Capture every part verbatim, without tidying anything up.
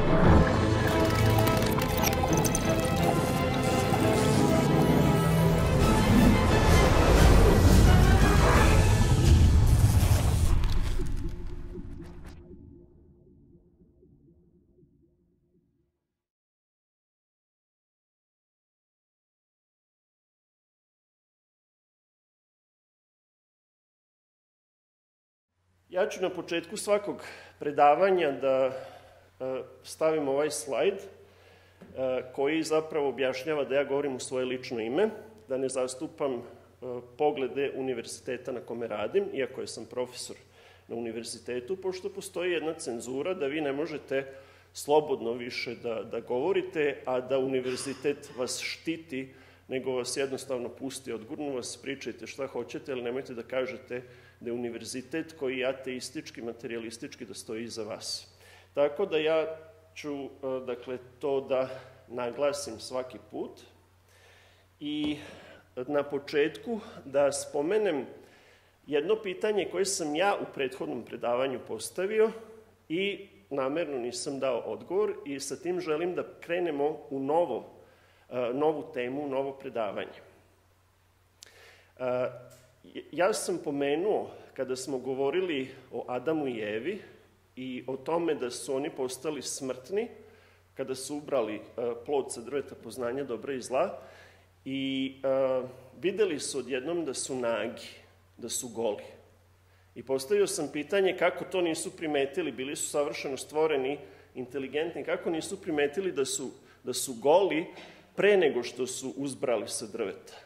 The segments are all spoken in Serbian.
Ja ću na početku svakog predavanja da stavim ovaj slajd koji zapravo objašnjava da ja govorim u svoje lično ime, da ne zastupam poglede univerziteta na kome radim, iako sam profesor na univerzitetu, pošto postoji jedna cenzura da vi ne možete slobodno više da, da govorite, a da univerzitet vas štiti, nego vas jednostavno pusti, odgurnu vas, pričajte šta hoćete, ali nemojte da kažete da je univerzitet koji je ateistički, materialistički, da stoji iza vas. Tako da ja ću, dakle, to da naglasim svaki put i na početku da spomenem jedno pitanje koje sam ja u prethodnom predavanju postavio i namerno nisam dao odgovor i sa tim želim da krenemo u novo, novu temu, novo predavanje. Ja sam pomenuo, kada smo govorili o Adamu i Evi i o tome da su oni postali smrtni, kada su ubrali plod sa drveta poznanja dobra i zla, i videli su odjednom da su nagi, da su goli. I postavio sam pitanje kako to nisu primetili, bili su savršeno stvoreni, inteligentni, kako nisu primetili da su, da su goli pre nego što su uzbrali sa drveta.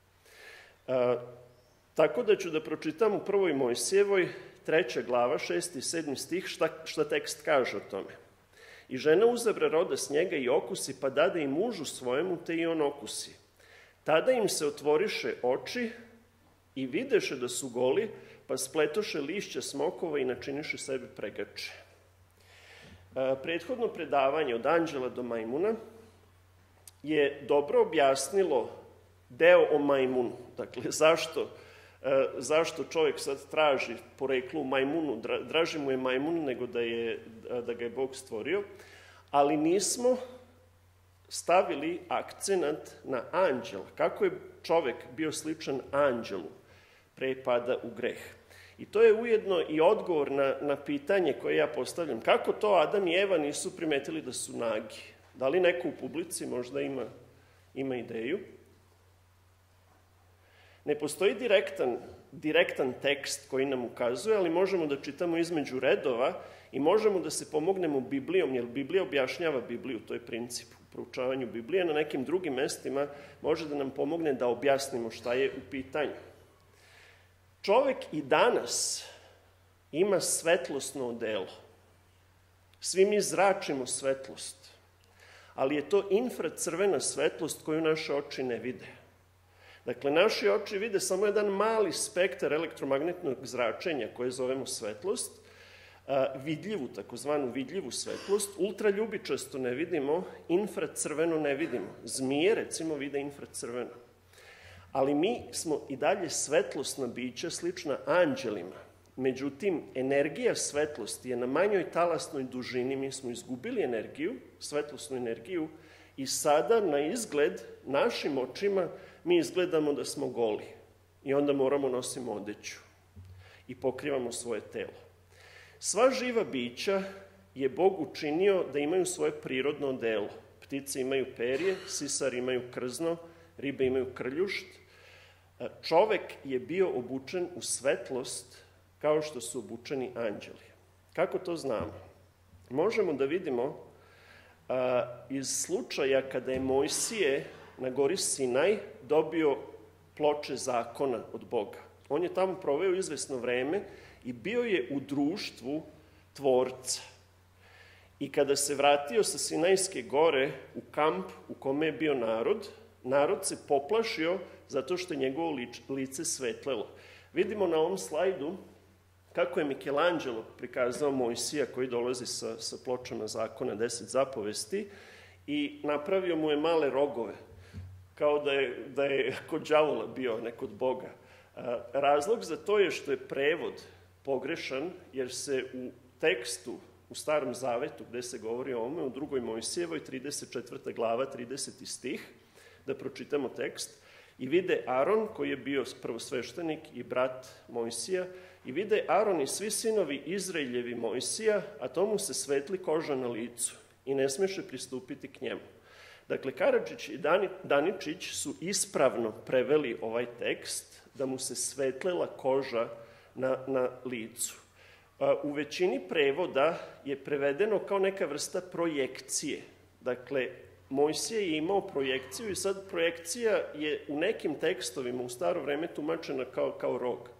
Tako da ću da pročitam u prvoj Mojsijevoj, treća glava, šesti i sedmi stih, šta, šta tekst kaže o tome. I žena uzabra roda s njega i okusi, pa dade i mužu svojemu, te i on okusi. Tada im se otvoriše oči i videše da su goli, pa spletoše lišća smokova i načiniše sebi pregače. Prethodno predavanje od anđela do majmuna je dobro objasnilo deo o majmunu. Dakle, zašto, zašto čovjek sad traži poreklo u majmunu, draži mu je majmun nego da, je, da ga je Bog stvorio, ali nismo stavili akcenat na anđela. Kako je čovjek bio sličan anđelu pre pada u greh. I to je ujedno i odgovor na, na pitanje koje ja postavljam. Kako to Adam i Eva nisu primetili da su nagi? Da li neko u publici možda ima, ima ideju? Ne postoji direktan, direktan tekst koji nam ukazuje, ali možemo da čitamo između redova i možemo da se pomognemo Biblijom, jer Biblija objašnjava Bibliju, to je princip u proučavanju Biblije. Na nekim drugim mestima može da nam pomogne da objasnimo šta je u pitanju. Čovek i danas ima svetlosno odelo. Svi mi zračimo svetlost, ali je to infracrvena svetlost koju naše oči ne vide. Dakle, naši oči vide samo jedan mali spektar elektromagnetnog zračenja koje zovemo svetlost, vidljivu, takozvanu vidljivu svetlost, ultraljubičasto ne vidimo, infracrveno ne vidimo. Zmije, recimo, vide infracrveno. Ali mi smo i dalje svetlosna bića, slična anđelima. Međutim, energija svetlosti je na manjoj talasnoj dužini, mi smo izgubili energiju, svetlosnu energiju, i sada na izgled našim očima mi izgledamo da smo goli. I onda moramo nosimo odeću i pokrivamo svoje telo. Sva živa bića je Bog učinio da imaju svoje prirodno odelo. Ptice imaju perje, sisari imaju krzno, ribe imaju krljušt. Čovek je bio obučen u svetlost kao što su obučeni anđeli. Kako to znamo? Možemo da vidimo a, iz slučaja kada je Mojsije na gori Sinaj dobio ploče zakona od Boga. On je tamo proveo izvesno vreme i bio je u društvu Tvorca. I kada se vratio sa Sinajske gore u kamp u kome je bio narod, narod se poplašio zato što je njegovo lice svetlelo. Vidimo na ovom slajdu kako je Michelangelo prikazao Mojsija koji dolazi sa, sa pločama zakona, deset zapovesti, i napravio mu je male rogove, kao da je, da je kod đavola bio, ne kod Boga. Razlog za to je što je prevod pogrešan, jer se u tekstu u Starom Zavetu, gde se govori o ovome, u drugoj Mojsijevoj, trideset četvrta glava, trideseti stih, da pročitamo tekst, i vide Aron, koji je bio prvosveštenik i brat Mojsija, i vide Aron i svi sinovi Izraeljevi Mojsija, a tomu se svetli koža na licu i ne smeše pristupiti k njemu. Dakle, Karadžić i Daničić su ispravno preveli ovaj tekst da mu se svetlila koža na, na licu. U većini prevoda je prevedeno kao neka vrsta projekcije. Dakle, Mojsije je imao projekciju i sad projekcija je u nekim tekstovima u staro vreme tumačena kao, kao rog.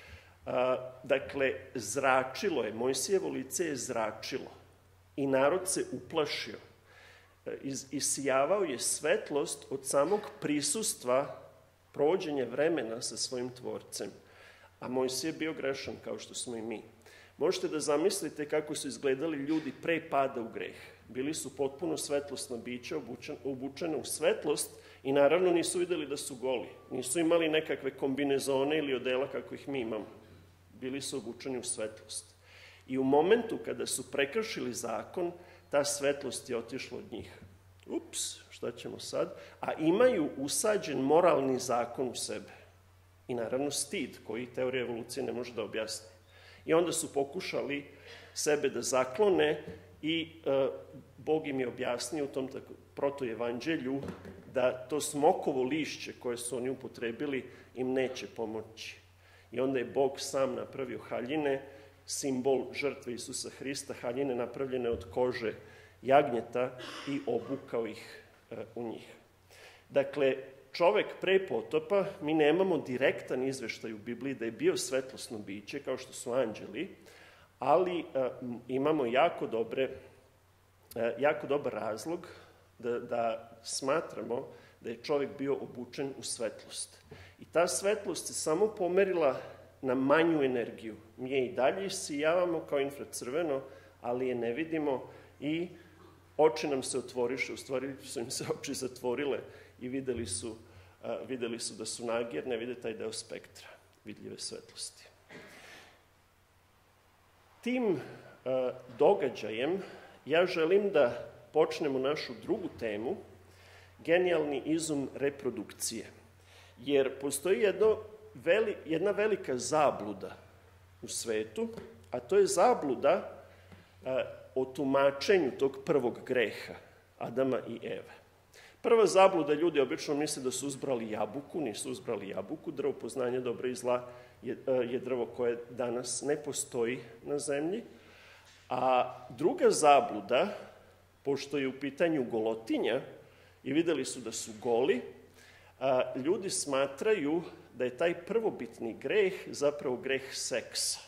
Dakle, zračilo je, Mojsijevo lice je zračilo i narod se uplašio. Is, isijavao je svetlost od samog prisustva provođenja vremena sa svojim tvorcem. A Mojsije je bio grešan, kao što smo i mi. Možete da zamislite kako su izgledali ljudi pre pada u greh. Bili su potpuno svetlosna bića, obučene u svetlost i naravno nisu videli da su goli. Nisu imali nekakve kombinezone ili odela kako ih mi imamo. Bili su obučeni u svetlost. I u momentu kada su prekršili zakon, ta svetlost je otišla od njih. Ups, šta ćemo sad? A imaju usađen moralni zakon u sebe. I naravno stid, koji teorija evolucije ne može da objasni. I onda su pokušali sebe da zaklone i e, Bog im je objasnio u tom protoevanđelju da to smokovo lišće koje su oni upotrebili im neće pomoći. I onda je Bog sam napravio haljine, simbol žrtve Isusa Hrista, haljine napravljene od kože jagnjeta i obukao ih e, u njih. Dakle, čovek pre potopa, mi nemamo direktan izveštaj u Bibliji da je bio svetlosno biće, kao što su anđeli, ali a, imamo jako, dobre, a, jako dobar razlog da, da smatramo da je čovek bio obučen u svetlost. I ta svetlost se samo pomerila na manju energiju. Mi je i dalje isijavamo kao infracrveno, ali je ne vidimo i oči nam se otvoriše, u stvari su im se oči zatvorile i videli su, uh, videli su da su nagi, jer ne vide taj deo spektra vidljive svetlosti. Tim uh, događajem ja želim da počnemo našu drugu temu, genijalni izum reprodukcije. Jer postoji jedno, veli, jedna velika zabluda u svetu, a to je zabluda uh, o tumačenju tog prvog greha, Adama i Eve. Prva zabluda, ljudi obično misle da su uzbrali jabuku, nisu uzbrali jabuku, drvo poznanja dobra i zla je, je drvo koje danas ne postoji na zemlji. A druga zabluda, pošto je u pitanju golotinja i videli su da su goli, a, ljudi smatraju da je taj prvobitni greh zapravo greh seksa.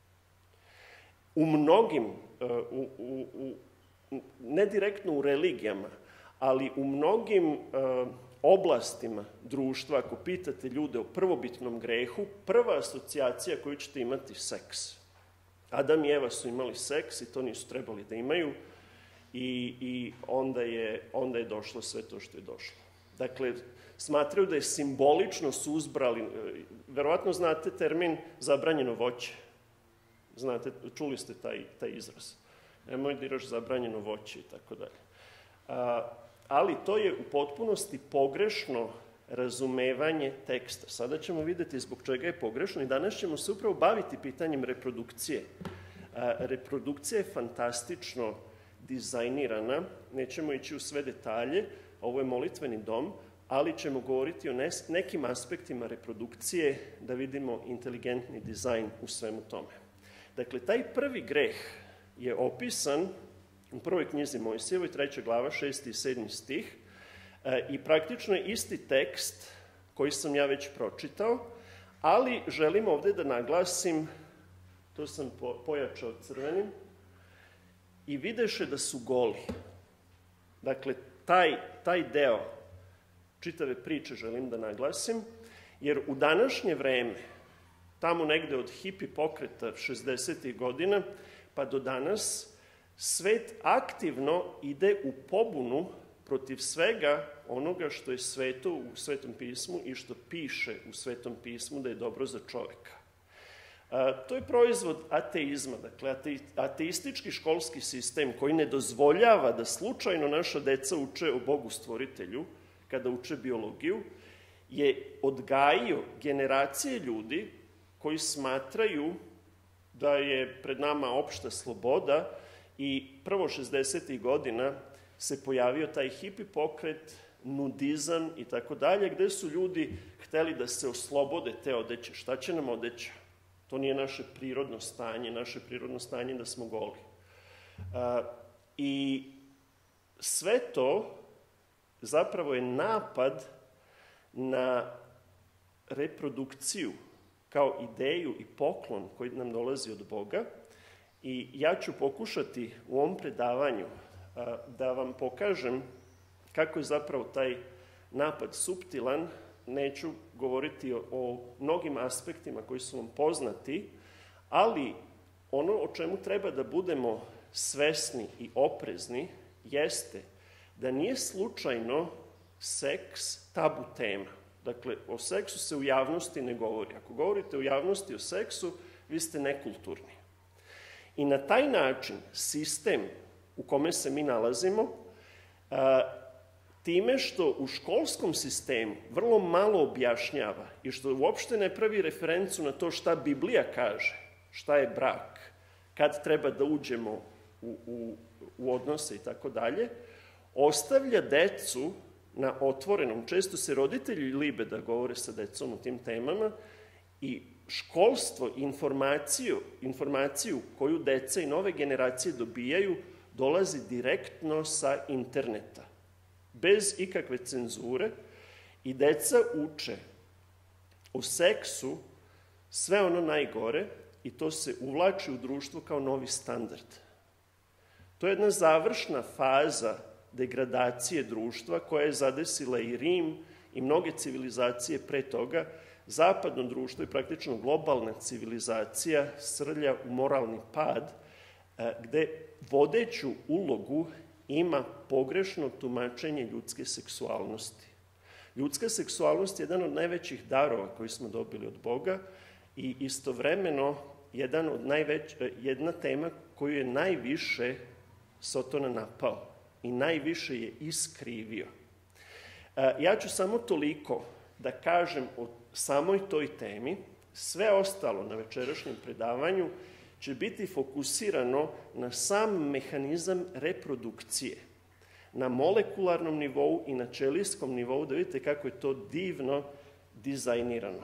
U mnogim, u, u, u, ne direktno u religijama, ali u mnogim uh, oblastima društva, ako pitate ljude o prvobitnom grehu, prva asocijacija koju ćete imati seks. Adam i Eva su imali seks i to nisu trebali da imaju i, i onda, je, onda je došlo sve to što je došlo. Dakle, smatraju da je simbolično su uzbrali, verovatno znate termin zabranjeno voće. Znate, čuli ste taj, taj izraz. Nemoj diraš zabranjeno voće i tako dalje. A, ali to je u potpunosti pogrešno razumevanje teksta. Sada ćemo videti zbog čega je pogrešno i danas ćemo se upravo baviti pitanjem reprodukcije. A, reprodukcija je fantastično dizajnirana, nećemo ići u sve detalje, ovo je molitveni dom, ali ćemo govoriti o nekim aspektima reprodukcije da vidimo inteligentni dizajn u svemu tome. Dakle, taj prvi greh je opisan u prvoj knjizi Mojsijevoj, treća glava, šesti i sedmi stih, e, i praktično je isti tekst koji sam ja već pročitao, ali želim ovde da naglasim, to sam po, pojačao crvenim, i videše da su goli. Dakle, taj, taj deo čitave priče želim da naglasim, jer u današnje vreme, tamo negde od hipi pokreta šezdesetih godina, pa do danas, svet aktivno ide u pobunu protiv svega onoga što je sveto u Svetom pismu i što piše u Svetom pismu da je dobro za čoveka. A, to je proizvod ateizma, dakle ate, ateistički školski sistem koji ne dozvoljava da slučajno naša deca uče o Bogu stvoritelju, kada uče biologiju, je odgajio generacije ljudi koji smatraju da je pred nama opšta sloboda i prvo šezdesetih godina se pojavio taj hipi pokret, nudizam i tako dalje, gde su ljudi hteli da se oslobode te odeće. Šta će nam odeća? To nije naše prirodno stanje, naše prirodno stanje da smo goli. A, I sve to zapravo je napad na reprodukciju kao ideju i poklon koji nam dolazi od Boga. I ja ću pokušati u ovom predavanju a, da vam pokažem kako je zapravo taj napad suptilan. Neću govoriti o, o mnogim aspektima koji su vam poznati, ali ono o čemu treba da budemo svesni i oprezni jeste da nije slučajno seks tabu tema. Dakle, o seksu se u javnosti ne govori. Ako govorite u javnosti o seksu, vi ste nekulturni. I na taj način sistem u kome se mi nalazimo, a, time što u školskom sistemu vrlo malo objašnjava i što uopšte ne pravi referencu na to šta Biblija kaže, šta je brak, kad treba da uđemo u, u, u odnose i tako dalje, ostavlja decu na otvorenom. Često se roditelji libe da govore sa decom o tim temama i školstvo, informaciju, informaciju koju deca i nove generacije dobijaju dolazi direktno sa interneta, bez ikakve cenzure, i deca uče o seksu sve ono najgore i to se uvlači u društvo kao novi standard. To je jedna završna faza degradacije društva koja je zadesila i Rim i mnoge civilizacije pre toga. Zapadno društvo i praktično globalna civilizacija srlja u moralni pad, gde vodeću ulogu ima pogrešno tumačenje ljudske seksualnosti. Ljudska seksualnost je jedan od najvećih darova koji smo dobili od Boga i istovremeno jedan od najveć, jedna tema koju je najviše Sotona napao i najviše je iskrivio. Ja ću samo toliko da kažem o samoj toj temi. Sve ostalo na večerašnjem predavanju će biti fokusirano na sam mehanizam reprodukcije, na molekularnom nivou i na ćelijskom nivou, da vidite kako je to divno dizajnirano.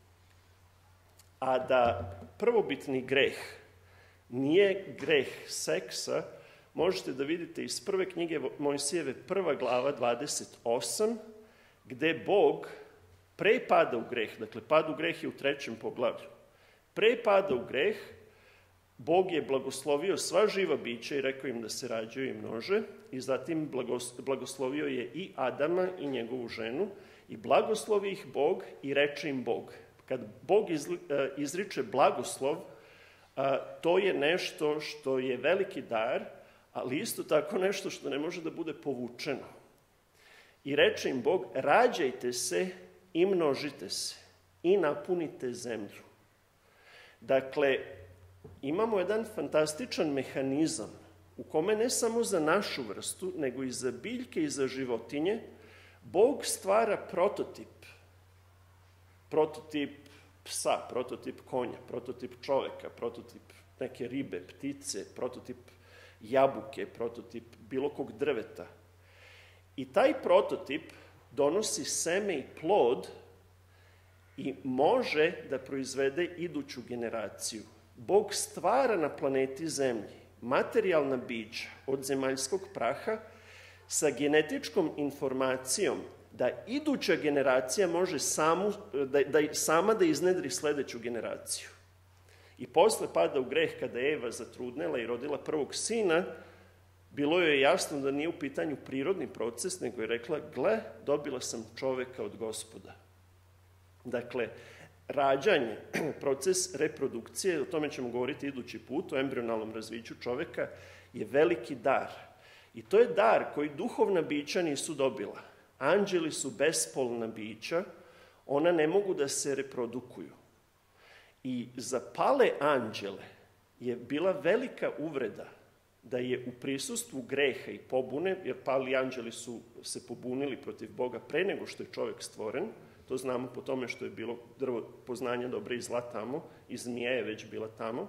A da prvobitni greh nije greh seksa, možete da vidite iz prve knjige Mojsijeve, prva glava, dvadeset osam, gde Bog pre pada u greh, dakle pad u greh je u trećem poglavlju, pre pada u greh, Bog je blagoslovio sva živa bića i rekao im da se rađaju i množe, i zatim blagoslovio je i Adama i njegovu ženu, i blagoslovi ih Bog i reče im Bog. Kad Bog izriče blagoslov, to je nešto što je veliki dar, ali isto tako nešto što ne može da bude povučeno. I reče im Bog, rađajte se i množite se i napunite zemlju. Dakle, imamo jedan fantastičan mehanizam u kome ne samo za našu vrstu, nego i za biljke i za životinje, Bog stvara prototip. Prototip psa, prototip konja, prototip čoveka, prototip neke ribe, ptice, prototip jabuke, prototip bilo kog drveta. I taj prototip donosi seme i plod i može da proizvede iduću generaciju. Bog stvara na planeti Zemlji materijalna bića od zemaljskog praha sa genetičkom informacijom da iduća generacija može samu, da, da, sama da iznedri sledeću generaciju. I posle pada u greh, kada je Eva zatrudnela i rodila prvog sina, bilo joj je jasno da nije u pitanju prirodni proces, nego je rekla, gle, dobila sam čoveka od Gospoda. Dakle, rađanje, proces reprodukcije, o tome ćemo govoriti idući put, o embrionalnom razviću čoveka, je veliki dar. I to je dar koji duhovna bića nisu dobila. Anđeli su bespolna bića, ona ne mogu da se reprodukuju. I za pale anđele je bila velika uvreda da je u prisustvu greha i pobune, jer pali anđeli su se pobunili protiv Boga pre nego što je čovjek stvoren, to znamo po tome što je bilo drvo poznanja dobra i zla tamo, i zmija je već bila tamo.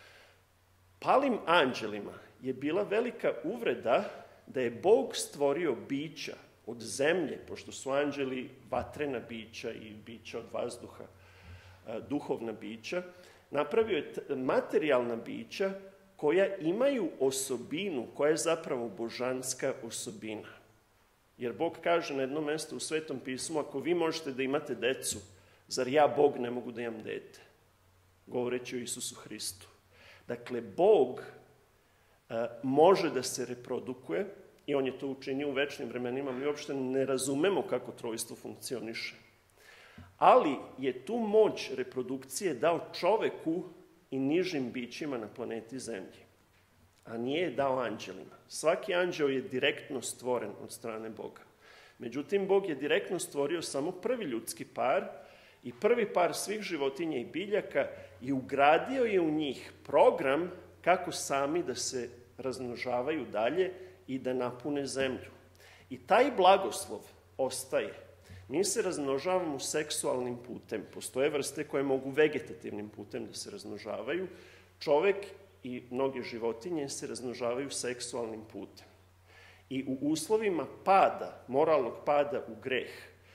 Palim anđelima je bila velika uvreda da je Bog stvorio bića od zemlje, pošto su anđeli vatrena bića i bića od vazduha, duhovna bića, napravio je materijalna bića koja imaju osobinu, koja je zapravo božanska osobina. Jer Bog kaže na jednom mjestu u Svetom pismu, ako vi možete da imate decu, zar ja, Bog, ne mogu da imam dete? Govoreći o Isusu Hristu. Dakle, Bog a, može da se reprodukuje i on je to učinio u večnim vremenima. Mi uopšte ne razumemo kako trojstvo funkcioniše. Ali je tu moć reprodukcije dao čoveku i nižim bićima na planeti Zemlji, a nije je dao anđelima. Svaki anđeo je direktno stvoren od strane Boga. Međutim, Bog je direktno stvorio samo prvi ljudski par i prvi par svih životinja i biljaka i ugradio je u njih program kako sami da se razmnožavaju dalje i da napune zemlju. I taj blagoslov ostaje. Mi se razmnožavamo seksualnim putem. Postoje vrste koje mogu vegetativnim putem da se razmnožavaju. Čovek i mnoge životinje se razmnožavaju seksualnim putem. I u uslovima pada, moralnog pada u greh,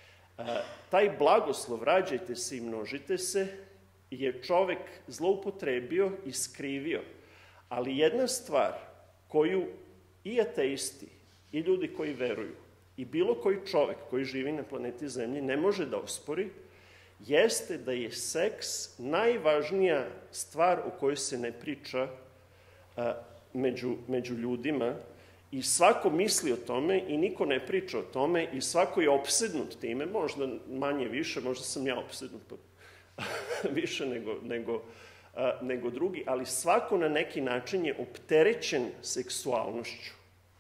taj blagoslov, rađajte se i množite se, je čovek zloupotrebio i skrivio. Ali jedna stvar koju i ateisti, i ljudi koji veruju, i bilo koji čovek koji živi na planeti Zemlji ne može da ospori, jeste da je seks najvažnija stvar o kojoj se ne priča a, među, među ljudima, i svako misli o tome i niko ne priča o tome i svako je opsednut time, možda manje više, možda sam ja opsednut više nego, nego, a, nego drugi, ali svako na neki način je opterećen seksualnošću.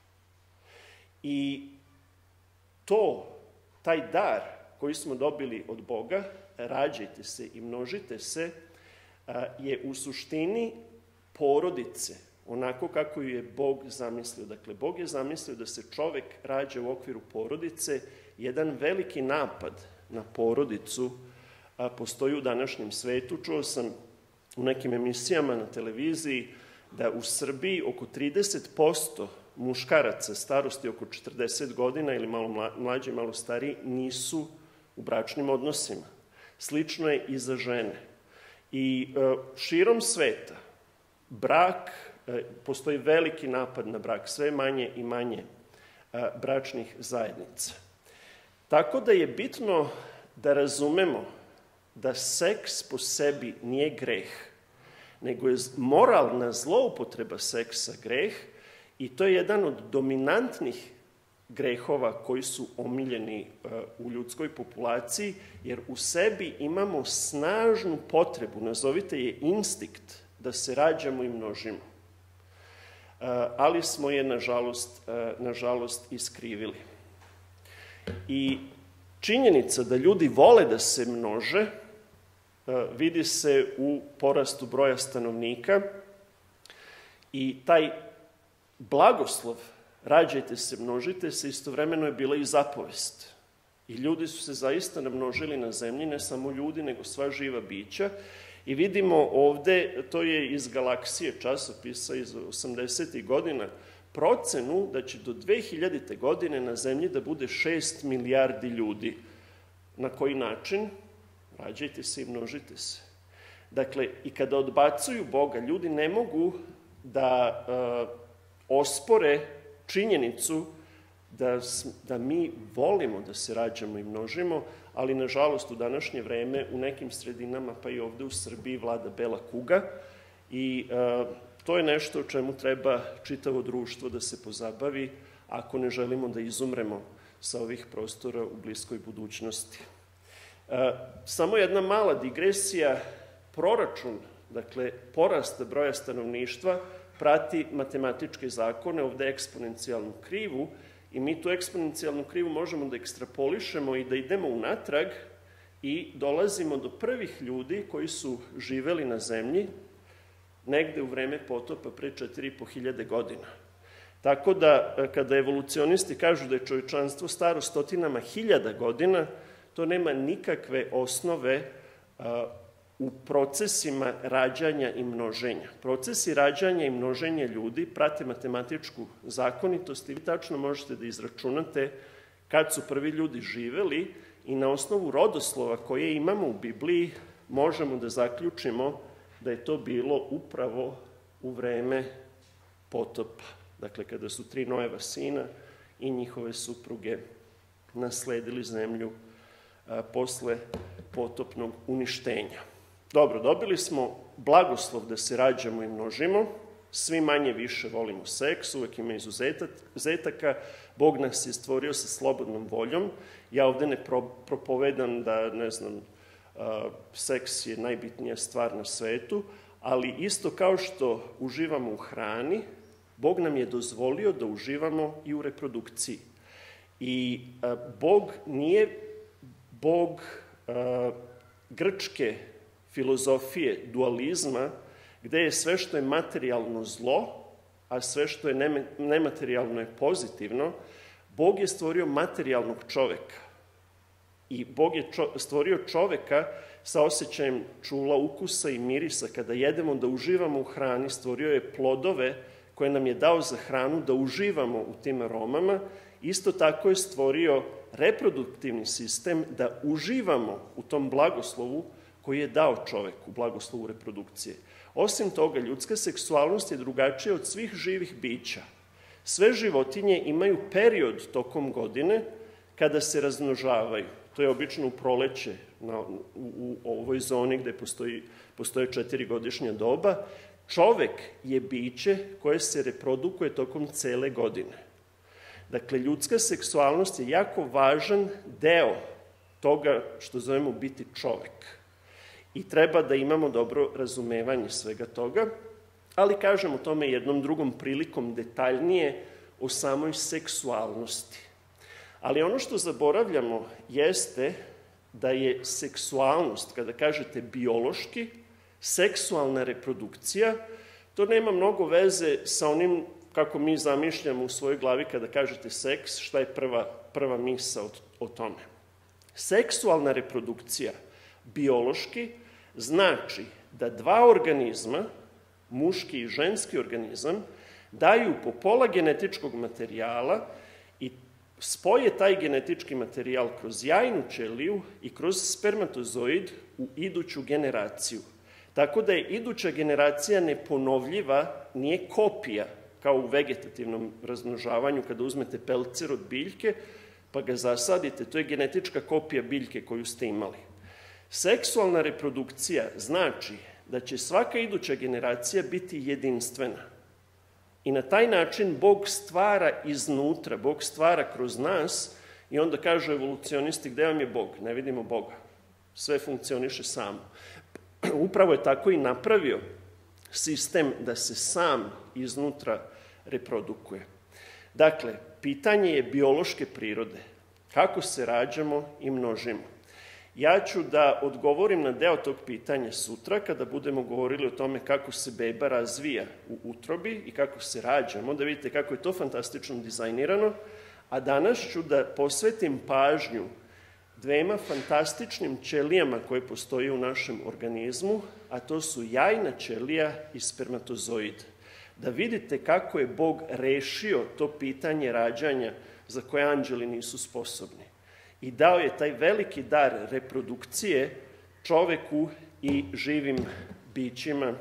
I to, taj dar koji smo dobili od Boga, rađajte se i množite se, je u suštini porodice, onako kako ju je Bog zamislio. Dakle, Bog je zamislio da se čovek rađa u okviru porodice. Jedan veliki napad na porodicu postoji u današnjem svetu. Čuo sam u nekim emisijama na televiziji da u Srbiji oko trideset posto muškaraca starosti oko četrdeset godina ili malo mlađi, malo stariji, nisu u bračnim odnosima. Slično je i za žene. I e, širom sveta brak, e, postoji veliki napad na brak, sve manje i manje e, bračnih zajednica. Tako da je bitno da razumemo da seks po sebi nije greh, nego je moralna zloupotreba seksa greh. I to je jedan od dominantnih grehova koji su omiljeni u ljudskoj populaciji, jer u sebi imamo snažnu potrebu, nazovite je instinkt, da se rađamo i množimo. Ali smo je, nažalost, nažalost iskrivili. I činjenica da ljudi vole da se množe vidi se u porastu broja stanovnika i taj blagoslov, rađajte se, množite se, istovremeno je bila i zapovest. I ljudi su se zaista namnožili na zemlji, ne samo ljudi, nego sva živa bića. I vidimo ovde, to je iz Galaksije časopisa iz osamdesetih godina, procenu da će do dve hiljadite godine na zemlji da bude šest milijardi ljudi. Na koji način? Rađajte se i množite se. Dakle, i kada odbacuju Boga, ljudi ne mogu da uh, ospore činjenicu da, da mi volimo da se rađamo i množimo, ali nažalost u današnje vreme u nekim sredinama, pa i ovde u Srbiji, vlada bela kuga i uh, to je nešto o čemu treba čitavo društvo da se pozabavi ako ne želimo da izumremo sa ovih prostora u bliskoj budućnosti. Uh, samo jedna mala digresija, proračun, dakle porast broja stanovništva prati matematičke zakone, ovde eksponencijalnu krivu, i mi tu eksponencijalnu krivu možemo da ekstrapolišemo i da idemo unatrag i dolazimo do prvih ljudi koji su živeli na zemlji negde u vreme potopa pre četiri i po hiljade godina. Tako da, kada evolucionisti kažu da je čovječanstvo staro stotinama hiljada godina, to nema nikakve osnove u procesima rađanja i množenja. Procesi rađanja i množenja ljudi prate matematičku zakonitost i vi tačno možete da izračunate kad su prvi ljudi živeli i na osnovu rodoslova koje imamo u Bibliji možemo da zaključimo da je to bilo upravo u vreme potopa. Dakle, kada su tri Noeva sina i njihove supruge nasledili zemlju a, posle potopnog uništenja. Dobro, dobili smo blagoslov da se rađamo i množimo, svi manje više volimo seks, uvek ima izuzetaka, Bog nas je stvorio sa slobodnom voljom. Ja ovde ne pro, propovedam da, ne znam, a, seks je najbitnija stvar na svetu, ali isto kao što uživamo u hrani, Bog nam je dozvolio da uživamo i u reprodukciji. I a, Bog nije Bog a, grčke filozofije dualizma, gde je sve što je materijalno zlo, a sve što je nematerijalno je pozitivno. Bog je stvorio materijalnog čoveka. I Bog je čo, stvorio čoveka sa osjećajem čula, ukusa i mirisa. Kada jedemo da uživamo u hrani, stvorio je plodove koje nam je dao za hranu da uživamo u tim aromama. Isto tako je stvorio reproduktivni sistem da uživamo u tom blagoslovu koji je dao čoveku, blagoslovu reprodukcije. Osim toga, ljudska seksualnost je drugačija od svih živih bića. Sve životinje imaju period tokom godine kada se razmnožavaju. To je obično u proleće, na, u, u ovoj zoni gde postoji, postoje četirigodišnja doba. Čovek je biće koje se reprodukuje tokom cele godine. Dakle, ljudska seksualnost je jako važan deo toga što zovemo biti čovek. I treba da imamo dobro razumevanje svega toga, ali kažem o tome jednom drugom prilikom detaljnije o samoj seksualnosti. Ali ono što zaboravljamo jeste da je seksualnost, kada kažete biološki, seksualna reprodukcija, to nema mnogo veze sa onim kako mi zamišljamo u svojoj glavi kada kažete seks, šta je prva, prva misa o, o tome. Seksualna reprodukcija biološki znači da dva organizma, muški i ženski organizam, daju po pola genetičkog materijala i spoje taj genetički materijal kroz jajnu ćeliju i kroz spermatozoid u iduću generaciju. Tako da je iduća generacija neponovljiva, nije kopija, kao u vegetativnom razmnožavanju, kada uzmete pelcer od biljke, pa ga zasadite, to je genetička kopija biljke koju ste imali. Seksualna reprodukcija znači da će svaka iduća generacija biti jedinstvena. I na taj način Bog stvara iznutra, Bog stvara kroz nas i onda kažu evolucionisti, gde vam je Bog? Ne vidimo Boga. Sve funkcioniše samo. Upravo je tako i napravio sistem da se sam iznutra reprodukuje. Dakle, pitanje je biološke prirode. Kako se rađamo i množimo? Ja ću da odgovorim na deo tog pitanja sutra, kada budemo govorili o tome kako se beba razvija u utrobi i kako se rađamo, da vidite kako je to fantastično dizajnirano, a danas ću da posvetim pažnju dvema fantastičnim ćelijama koje postoji u našem organizmu, a to su jajna ćelija i spermatozoid. Da vidite kako je Bog rešio to pitanje rađanja za koje anđeli nisu sposobni. I dao je taj veliki dar reprodukcije čoveku i živim bićima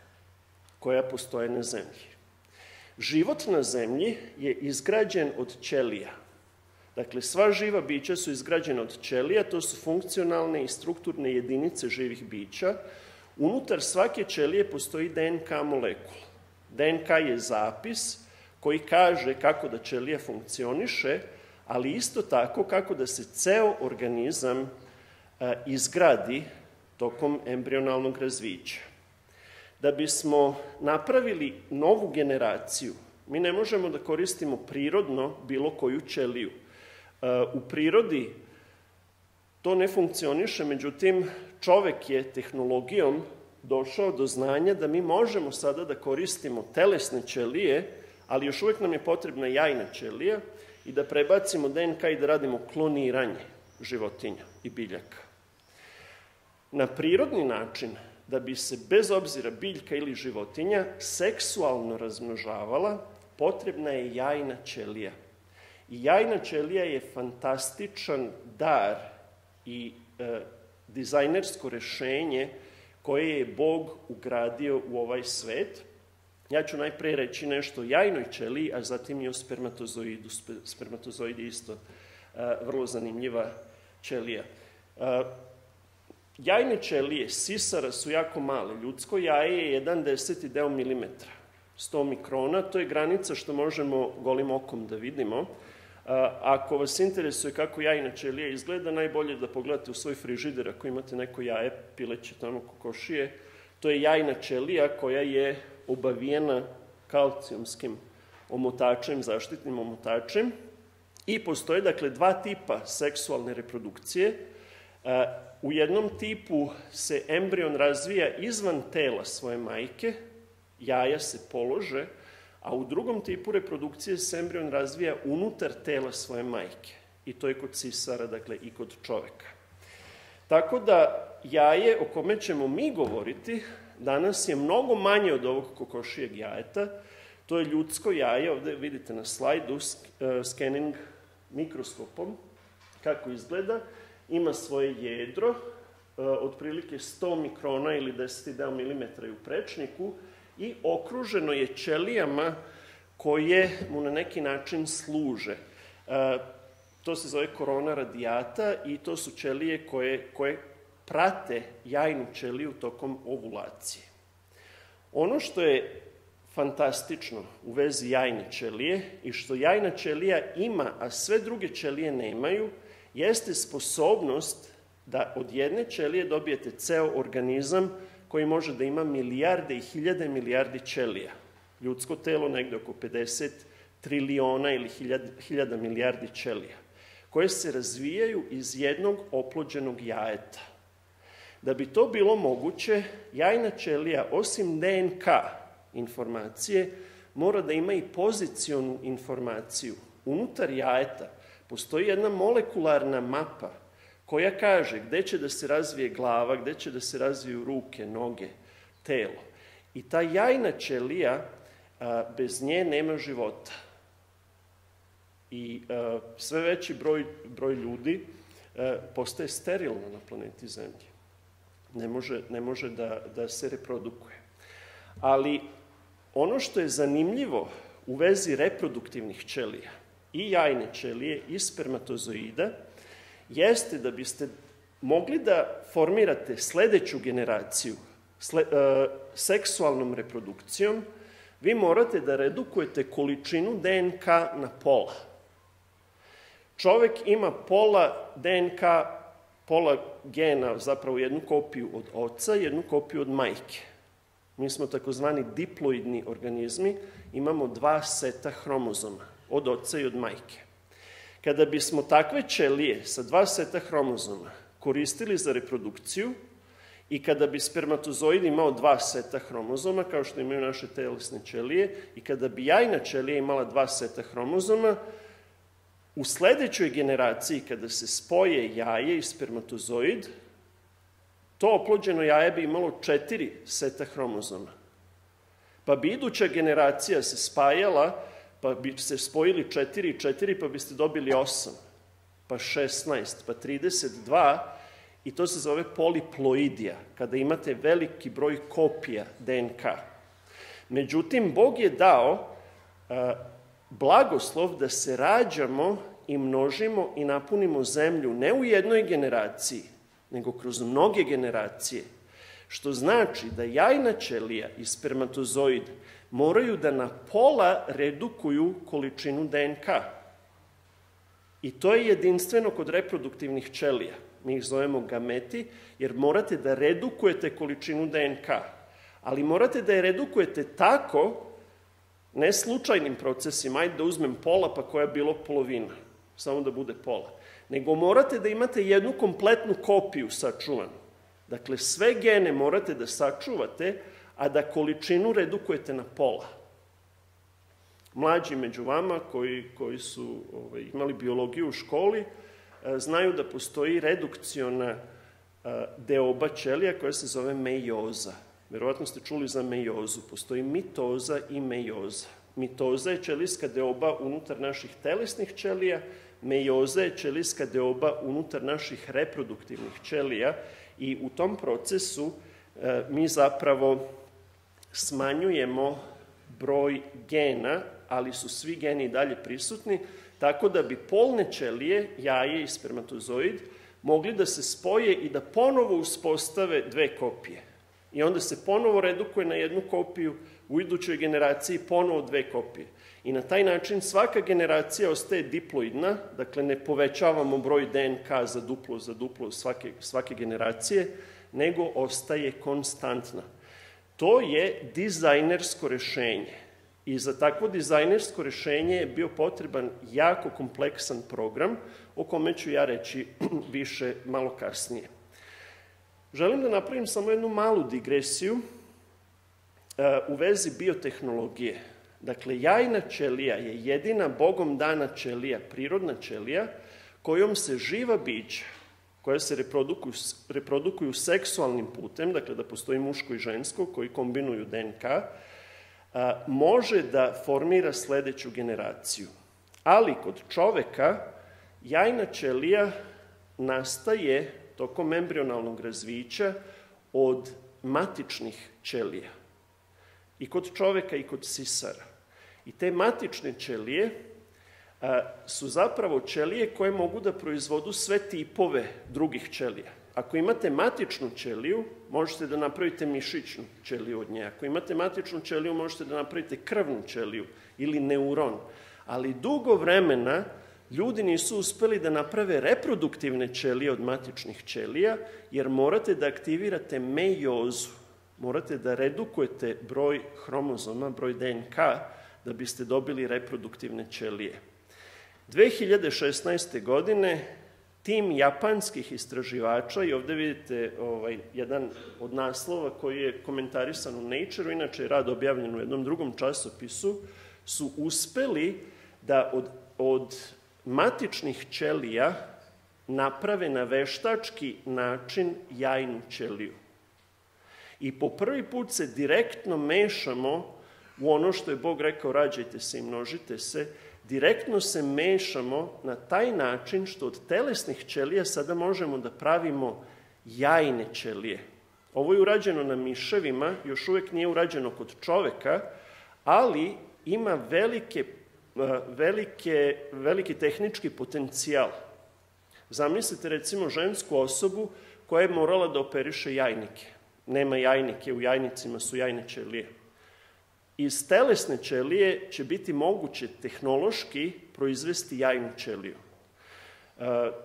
koja postoje na zemlji. Život na zemlji je izgrađen od ćelija. Dakle, sva živa bića su izgrađena od ćelija, to su funkcionalne i strukturne jedinice živih bića. Unutar svake ćelije postoji D N K molekula. D N K je zapis koji kaže kako da ćelija funkcioniše, ali isto tako kako da se ceo organizam a, izgradi tokom embrionalnog razvića. Da bismo napravili novu generaciju, mi ne možemo da koristimo prirodno bilo koju ćeliju. A, u prirodi to ne funkcioniše, međutim, čovek je tehnologijom došao do znanja da mi možemo sada da koristimo telesne ćelije, ali još uvek nam je potrebna jajna ćelija i da prebacimo D N K i da radimo kloniranje životinja i biljaka. Na prirodni način, da bi se bez obzira biljka ili životinja seksualno razmnožavala, potrebna je jajna ćelija. I jajna ćelija je fantastičan dar i e, dizajnersko rešenje koje je Bog ugradio u ovaj svet. Ja ću najpre reći nešto o jajnoj ćeliji, a zatim i o spermatozoidu. Spermatozoid je isto a, vrlo zanimljiva ćelija. A, jajne ćelije sisara su jako male. Ljudsko jaje je jedan deseti deo milimetra. sto mikrona, to je granica što možemo golim okom da vidimo. Ako vas interesuje kako jajna ćelija izgleda, najbolje da pogledate u svoj frižider ako imate neko jaje pileće tamo kokošije. To je jajna ćelija koja je obavijena kalcijumskim omotačem, zaštitnim omotačem. I postoje, dakle, dva tipa seksualne reprodukcije. U jednom tipu se embrion razvija izvan tela svoje majke, jaja se polože, a u drugom tipu reprodukcije se embrion razvija unutar tela svoje majke. I to je kod sisara, dakle, i kod čoveka. Tako da jaje o kome ćemo mi govoriti danas je mnogo manje od ovog kokošijeg jajeta. To je ljudsko jaje, ovde vidite na slajdu, scanning mikroskopom, kako izgleda. Ima svoje jedro, otprilike sto mikrona ili deseti deo milimetra u prečniku, i okruženo je ćelijama koje mu na neki način služe. To se zove korona radijata i to su ćelije koje, koje prate jajnu ćeliju tokom ovulacije. Ono što je fantastično u vezi jajne ćelije i što jajna ćelija ima, a sve druge ćelije nemaju, jeste sposobnost da od jedne ćelije dobijete ceo organizam koji može da ima milijarde i hiljade milijardi ćelija. Ljudsko telo negde oko pedeset triliona ili hiljada milijardi ćelija, koje se razvijaju iz jednog oplođenog jajeta. Da bi to bilo moguće, jajna ćelija, osim D N K informacije, mora da ima i pozicionu informaciju. Unutar jajeta postoji jedna molekularna mapa koja kaže gde će da se razvije glava, gde će da se razviju ruke, noge, telo. I ta jajna ćelija, a, bez nje nema života. I a, sve veći broj, broj ljudi a, postaje sterilno na planeti Zemlji. Ne može, ne može da, da se reprodukuje. Ali ono što je zanimljivo u vezi reproduktivnih ćelija, i jajne ćelije i spermatozoida, jeste da biste mogli da formirate sledeću generaciju sle, e, seksualnom reprodukcijom, vi morate da redukujete količinu D N K na pola. Čovek ima pola D N K, pola gena, zapravo jednu kopiju od oca, jednu kopiju od majke. Mi smo takozvani diploidni organizmi, imamo dva seta hromozoma, od oca i od majke. Kada bismo takve ćelije sa dva seta hromozoma koristili za reprodukciju i kada bi spermatozoid imao dva seta hromozoma, kao što imaju naše telesne ćelije, i kada bi jajna ćelija imala dva seta hromozoma, u sledećoj generaciji, kada se spoje jaje i spermatozoid, to oplođeno jaje bi imalo četiri seta hromozoma. Pa bi iduća generacija se spajala, pa bi se spojili četiri i četiri, pa biste dobili osam, pa šesnaest, pa trideset dva, i to se zove poliploidija, kada imate veliki broj kopija D N K. Međutim, Bog je dao a, blagoslov da se rađamo i množimo i napunimo zemlju ne u jednoj generaciji, nego kroz mnoge generacije, što znači da jajna ćelija i spermatozoid moraju da na pola redukuju količinu D N K. I to je jedinstveno kod reproduktivnih ćelija. Mi ih zovemo gameti, jer morate da redukujete količinu D N K. Ali morate da je redukujete tako, ne slučajnim procesima, ajde da uzmem pola, pa koja je bilo polovina. samo da bude pola. Nego morate da imate jednu kompletnu kopiju sačuvanu. Dakle, sve gene morate da sačuvate, a da količinu redukujete na pola. Mlađi među vama koji, koji su ovaj, imali biologiju u školi, znaju da postoji redukciona deoba ćelija koja se zove meioza. Verovatno ste čuli za meiozu. Postoji mitoza i meioza. Mitoza je ćelijska deoba unutar naših telesnih ćelija, meioza je ćelijska deoba unutar naših reproduktivnih ćelija i u tom procesu e, mi zapravo smanjujemo broj gena, ali su svi geni i dalje prisutni, tako da bi polne ćelije, jaje i spermatozoid, mogli da se spoje i da ponovo uspostave dve kopije. I onda se ponovo redukuje na jednu kopiju, u idućoj generaciji ponovo dve kopije. I na taj način svaka generacija ostaje diploidna, dakle ne povećavamo broj D N K za duplo, za duplo svake, svake generacije, nego ostaje konstantna. To je dizajnersko rešenje. I za takvo dizajnersko rešenje je bio potreban jako kompleksan program, o kome ću ja reći više malo kasnije. Želim da napravim samo jednu malu digresiju u vezi biotehnologije. Dakle, jajna ćelija je jedina Bogom dana ćelija, prirodna ćelija, kojom se živa bića, koja se reprodukuju, reprodukuju seksualnim putem, dakle da postoji muško i žensko, koji kombinuju D N K, a, može da formira sledeću generaciju. Ali kod čoveka jajna ćelija nastaje tokom embrionalnog razvića od matičnih ćelija. I kod čoveka i kod sisara. I te matične ćelije a, su zapravo ćelije koje mogu da proizvodu sve tipove drugih ćelija. Ako imate matičnu ćeliju, možete da napravite mišićnu ćeliju od nje. Ako imate matičnu ćeliju, možete da napravite krvnu ćeliju ili neuron. Ali dugo vremena ljudi nisu uspeli da naprave reproduktivne ćelije od matičnih ćelija, jer morate da aktivirate meiozu. Morate da redukujete broj hromozoma, broj D N K, da biste dobili reproduktivne ćelije. dve hiljade šesnaeste. godine tim japanskih istraživača, i ovde vidite ovaj, jedan od naslova koji je komentarisan u Nature-u, inače je rad objavljen u jednom drugom časopisu, su uspeli da od, od matičnih ćelija naprave na veštački način jajnu ćeliju. I po prvi put se direktno mešamo u ono što je Bog rekao, rađajte se i množite se, direktno se mešamo na taj način što od telesnih ćelija sada možemo da pravimo jajne ćelije. Ovo je urađeno na miševima, još uvek nije urađeno kod čoveka, ali ima velike, velike, veliki tehnički potencijal. Zamislite recimo žensku osobu koja je morala da operiše jajnike. Nema jajnike, u jajnicima su jajne ćelije. Iz telesne ćelije će biti moguće tehnološki proizvesti jajnu ćeliju. E,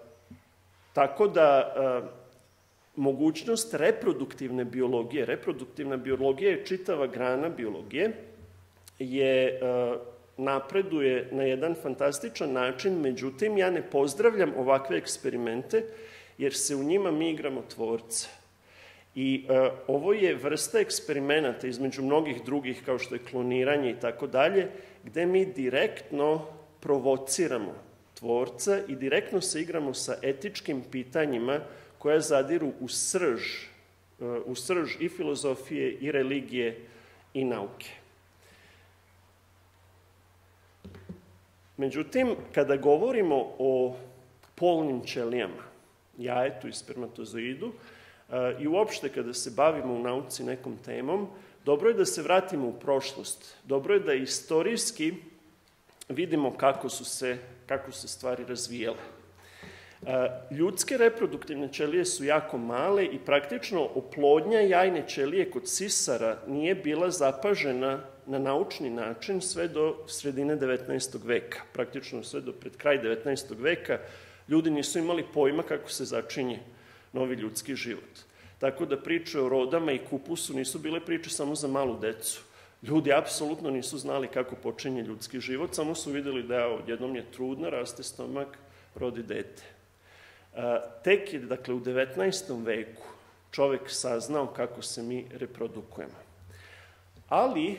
tako da e, mogućnost reproduktivne biologije, reproduktivna biologija je čitava grana biologije, je e, napreduje na jedan fantastičan način, međutim ja ne pozdravljam ovakve eksperimente, jer se u njima mi igramo tvorca. I e, ovo je vrsta eksperimenata između mnogih drugih, kao što je kloniranje i tako dalje, gde mi direktno provociramo tvorca i direktno se igramo sa etičkim pitanjima koja zadiru u srž, e, u srž i filozofije, i religije, i nauke. Međutim, kada govorimo o polnim ćelijama, jajetu i spermatozoidu, i uopšte kada se bavimo u nauci nekom temom, dobro je da se vratimo u prošlost. Dobro je da istorijski vidimo kako su se, kako se stvari razvijale. Ljudske reproduktivne ćelije su jako male i praktično oplodnja jajne ćelije kod sisara nije bila zapažena na naučni način sve do sredine devetnaestog veka. Praktično sve do pred kraj devetnaestog veka ljudi nisu imali pojma kako se začinje novi ljudski život. Tako da priče o rodama i kupusu nisu bile priče samo za malu decu. Ljudi apsolutno nisu znali kako počinje ljudski život, samo su videli da odjednom je trudna, raste stomak, rodi dete. Tek je, dakle, u devetnaestom veku čovek saznao kako se mi reprodukujemo. Ali,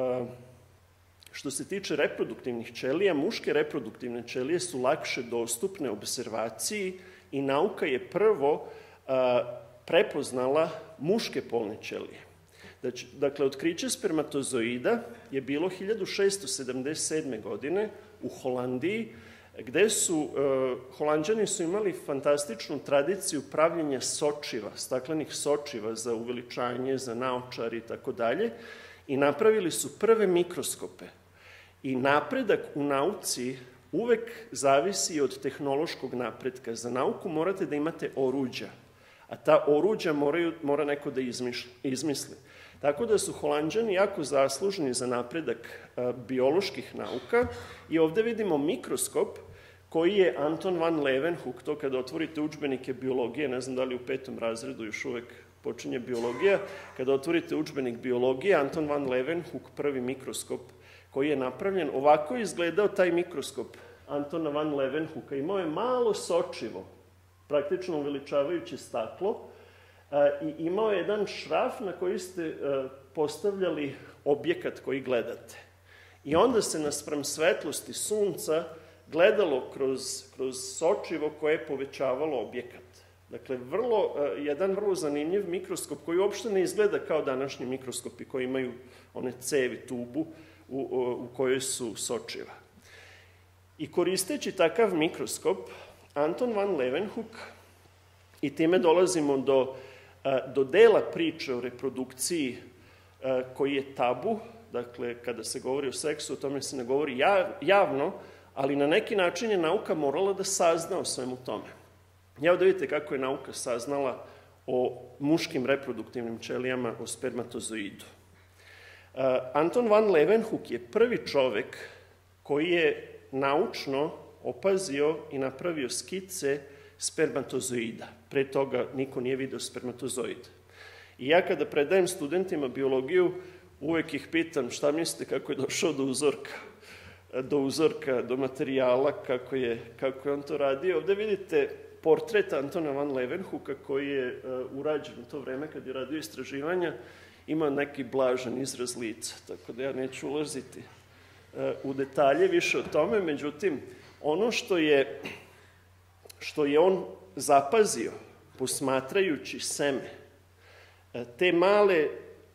što se tiče reproduktivnih ćelija, muške reproduktivne ćelije su lakše dostupne observaciji i nauka je prvo prepoznala muške polne ćelije. Dakle, otkriće spermatozoida je bilo hiljadu šesto sedamdeset sedme. godine u Holandiji, gde su, Holanđani su imali fantastičnu tradiciju pravljenja sočiva, staklenih sočiva za uveličanje, za naočar i tako dalje, i napravili su prve mikroskope. I napredak u nauci uvek zavisi od tehnološkog napretka. Za nauku morate da imate oruđa, a ta oruđa moraju, mora neko da izmisli. Tako da su Holanđani jako zaslužni za napredak bioloških nauka i ovde vidimo mikroskop koji je Anton van Leeuwenhoek, to kada otvorite udžbenike biologije, ne znam da li u petom razredu još uvek počinje biologija, kada otvorite udžbenik biologije, Anton van Leeuwenhoek, prvi mikroskop koji je napravljen, ovako je izgledao taj mikroskop Antona van Leeuwenhoeka. Imao je malo sočivo, praktično uveličavajuće staklo, i imao je jedan šraf na koji ste postavljali objekat koji gledate. I onda se naspram svetlosti sunca gledalo kroz, kroz sočivo koje je povećavalo objekat. Dakle, vrlo, jedan vrlo zanimljiv mikroskop koji uopšte ne izgleda kao današnji mikroskopi koji imaju one cevi, tubu u, u kojoj su sočiva. I koristeći takav mikroskop, Anton van Leeuwenhoek, i time dolazimo do, do dela priče o reprodukciji koji je tabu, dakle, kada se govori o seksu, o tome se ne govori javno, ali na neki način je nauka morala da sazna o svemu tome. Evo da vidite kako je nauka saznala o muškim reproduktivnim ćelijama, o spermatozoidu. Anton van Leeuwenhoek je prvi čovek koji je naučno opazio i napravio skice spermatozoida. Pre toga niko nije video spermatozoid. I ja kada predajem studentima biologiju, uvek ih pitam šta mislite kako je došao do uzorka, do uzorka, do materijala, kako je, kako je on to radio. Ovde vidite portret Antona van Leeuwenhoeka koji je uh, urađen u to vreme kad je radio istraživanja. Ima neki blažan izraz lica, tako da ja neću ulaziti uh, u detalje više o tome. Međutim, ono što je, što je on zapazio posmatrajući seme, te male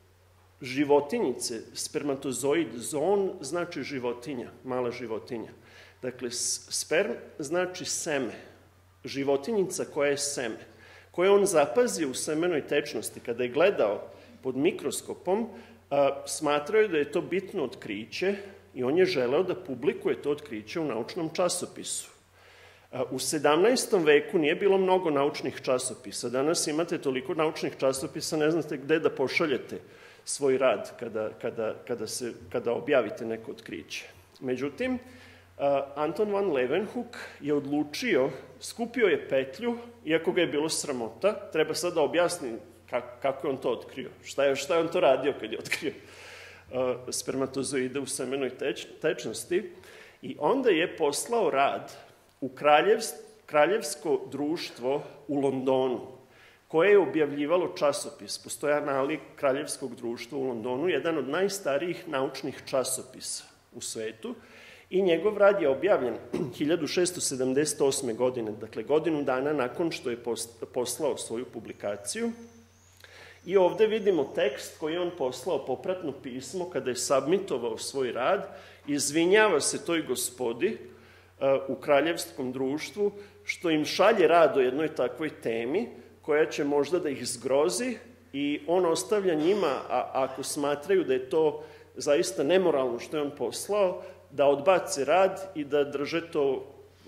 životinjice, spermatozoid, zoon znači životinja, mala životinja. Dakle, sperm znači seme, životinjica koja je seme, koje on zapazio u semenoj tečnosti. Kada je gledao pod mikroskopom, smatrao je da je to bitno otkriće i on je želeo da publikuje to otkriće u naučnom časopisu. U sedamnaestom veku nije bilo mnogo naučnih časopisa. Danas imate toliko naučnih časopisa, ne znate gde da pošaljete svoj rad kada, kada, kada, se, kada objavite neko otkriće. Međutim, Anton van Leeuwenhoek je odlučio, skupio je petlju, iako ga je bilo sramota, treba sad da objasni kako je on to otkrio, šta je, šta je on to radio kad je otkrio spermatozoide u semenoj teč, tečnosti, i onda je poslao rad u kraljevsko društvo u Londonu, koje je objavljivalo časopis. Postoja nalik kraljevskog društva u Londonu, jedan od najstarijih naučnih časopisa u svetu, i njegov rad je objavljen hiljadu šesto sedamdeset osme. godine, dakle godinu dana nakon što je poslao svoju publikaciju. I ovde vidimo tekst koji je on poslao, popratno pismo, kada je submitovao svoj rad, izvinjava se toj gospodi u kraljevskom društvu, što im šalje rad o jednoj takvoj temi, koja će možda da ih zgrozi, i on ostavlja njima, a ako smatraju da je to zaista nemoralno što je on poslao, da odbace rad i da drže to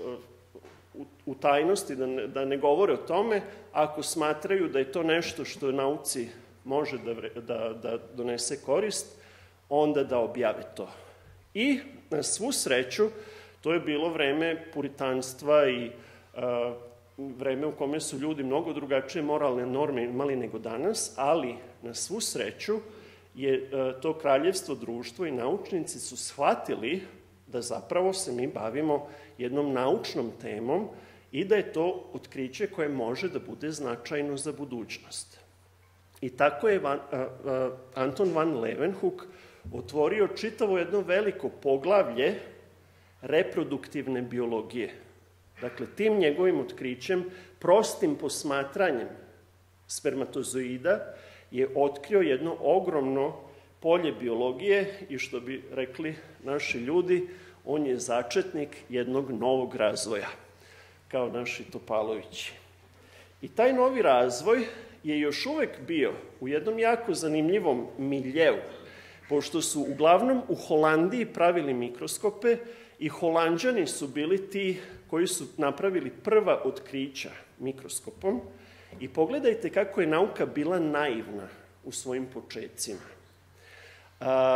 u tajnosti, da ne, da ne govore o tome. Ako smatraju da je to nešto što nauci može da, da, da donese korist, onda da objave to. I na svu sreću, to je bilo vreme puritanstva i a, vreme u kome su ljudi mnogo drugačije moralne norme imali nego danas, ali na svu sreću je to kraljevstvo, društvo i naučnici su shvatili da zapravo se mi bavimo jednom naučnom temom i da je to otkriće koje može da bude značajno za budućnost. I tako je Van, a, a, Anton van Leeuwenhoek otvorio čitavo jedno veliko poglavlje reproduktivne biologije. Dakle, tim njegovim otkrićem, prostim posmatranjem spermatozoida, je otkrio jedno ogromno polje biologije i što bi rekli naši ljudi, on je začetnik jednog novog razvoja, kao naši Topalovići. I taj novi razvoj je još uvek bio u jednom jako zanimljivom miljeu, pošto su uglavnom u Holandiji pravili mikroskope i Holanđani su bili ti koji su napravili prva otkrića mikroskopom. I pogledajte kako je nauka bila naivna u svojim početcima. A,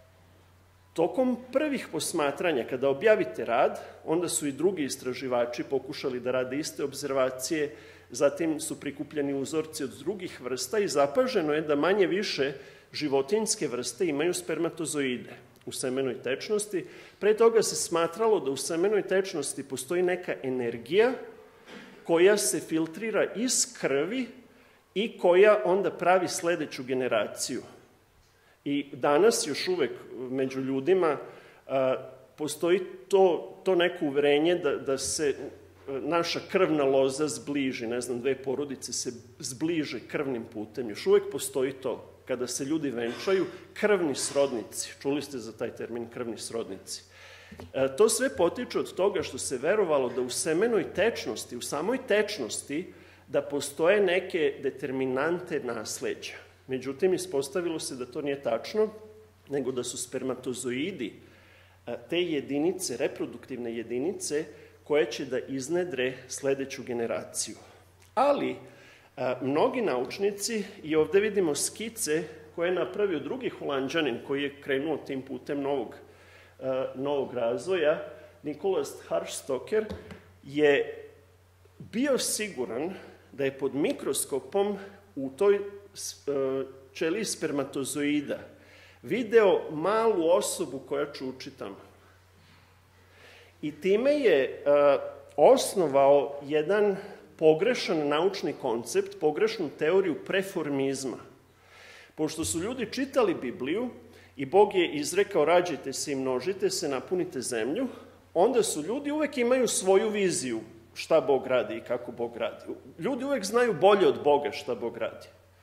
tokom prvih posmatranja, kada objavite rad, onda su i drugi istraživači pokušali da rade iste obzervacije, zatim su prikupljeni uzorci od drugih vrsta i zapaženo je da manje više životinjske vrste imaju spermatozoide u semenoj tečnosti. Pre toga se smatralo da u semenoj tečnosti postoji neka energija koja se filtrira iz krvi i koja onda pravi sledeću generaciju. I danas još uvek među ljudima a, postoji to, to neko uverenje da, da se naša krvna loza zbliži, ne znam, dve porodice se zbliže krvnim putem. Još uvek postoji to. Kada se ljudi venčaju, krvni srodnici. Čuli ste za taj termin krvni srodnici. E, to sve potiče od toga što se verovalo da u semenoj tečnosti, u samoj tečnosti, da postoje neke determinante nasleđa. Međutim, ispostavilo se da to nije tačno, nego da su spermatozoidi te jedinice, reproduktivne jedinice, koje će da iznedre sledeću generaciju. Ali, a, mnogi naučnici, i ovde vidimo skice koje je napravio drugi Holanđanin koji je krenuo tim putem novog, a, novog razvoja, Nicholas Harstoker, je bio siguran da je pod mikroskopom u toj ćeliji spermatozoida video malu osobu koja čuči tamo. I time je uh, osnovao jedan pogrešan naučni koncept, pogrešnu teoriju preformizma. Pošto su ljudi čitali Bibliju i Bog je izrekao rađajte se i množite se, napunite zemlju, onda su ljudi uvek imaju svoju viziju šta Bog radi i kako Bog radi. Ljudi uvek znaju bolje od Boga šta Bog radi.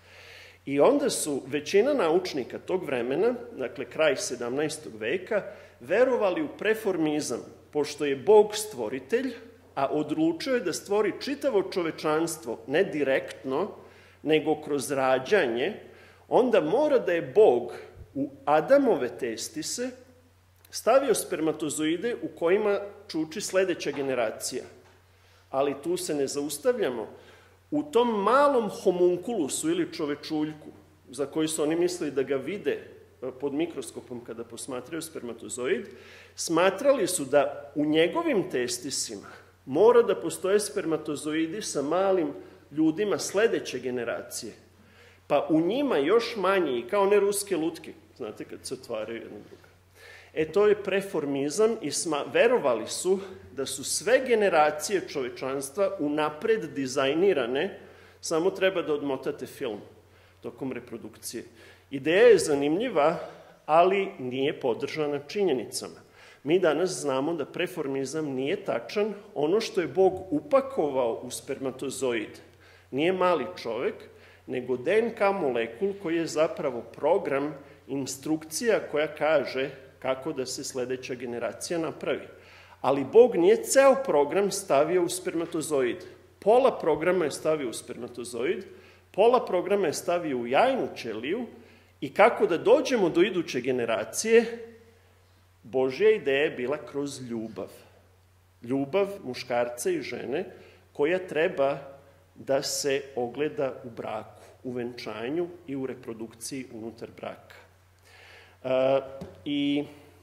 I onda su većina naučnika tog vremena, dakle kraj sedamnaestog veka, verovali u preformizam, pošto je Bog stvoritelj, a odlučio je da stvori čitavo čovečanstvo, ne direktno, nego kroz rađanje, onda mora da je Bog u Adamove testise stavio spermatozoide u kojima čuči sledeća generacija. Ali tu se ne zaustavljamo. U tom malom homunkulusu ili čovečuljku, za koji su oni mislili da ga vide pod mikroskopom kada posmatraju spermatozoid, smatrali su da u njegovim testisima mora da postoje spermatozoidi sa malim ljudima sledeće generacije. Pa u njima još manji, kao one ruske lutke, znate kad se otvaraju jedna druga. E, to je preformizam i sma, verovali su da su sve generacije čovečanstva unapred dizajnirane, samo treba da odmotate film tokom reprodukcije. Ideja je zanimljiva, ali nije podržana činjenicama. Mi danas znamo da preformizam nije tačan. Ono što je Bog upakovao u spermatozoid nije mali čovek, nego D N K molekul koji je zapravo program, instrukcija koja kaže kako da se sledeća generacija napravi. Ali Bog nije ceo program stavio u spermatozoid. Pola programa je stavio u spermatozoid, pola programa je stavio u jajnu ćeliju i kako da dođemo do iduće generacije, Božja ideja je bila kroz ljubav. Ljubav muškarca i žene koja treba da se ogleda u braku, u venčanju i u reprodukciji unutar braka. Uh, I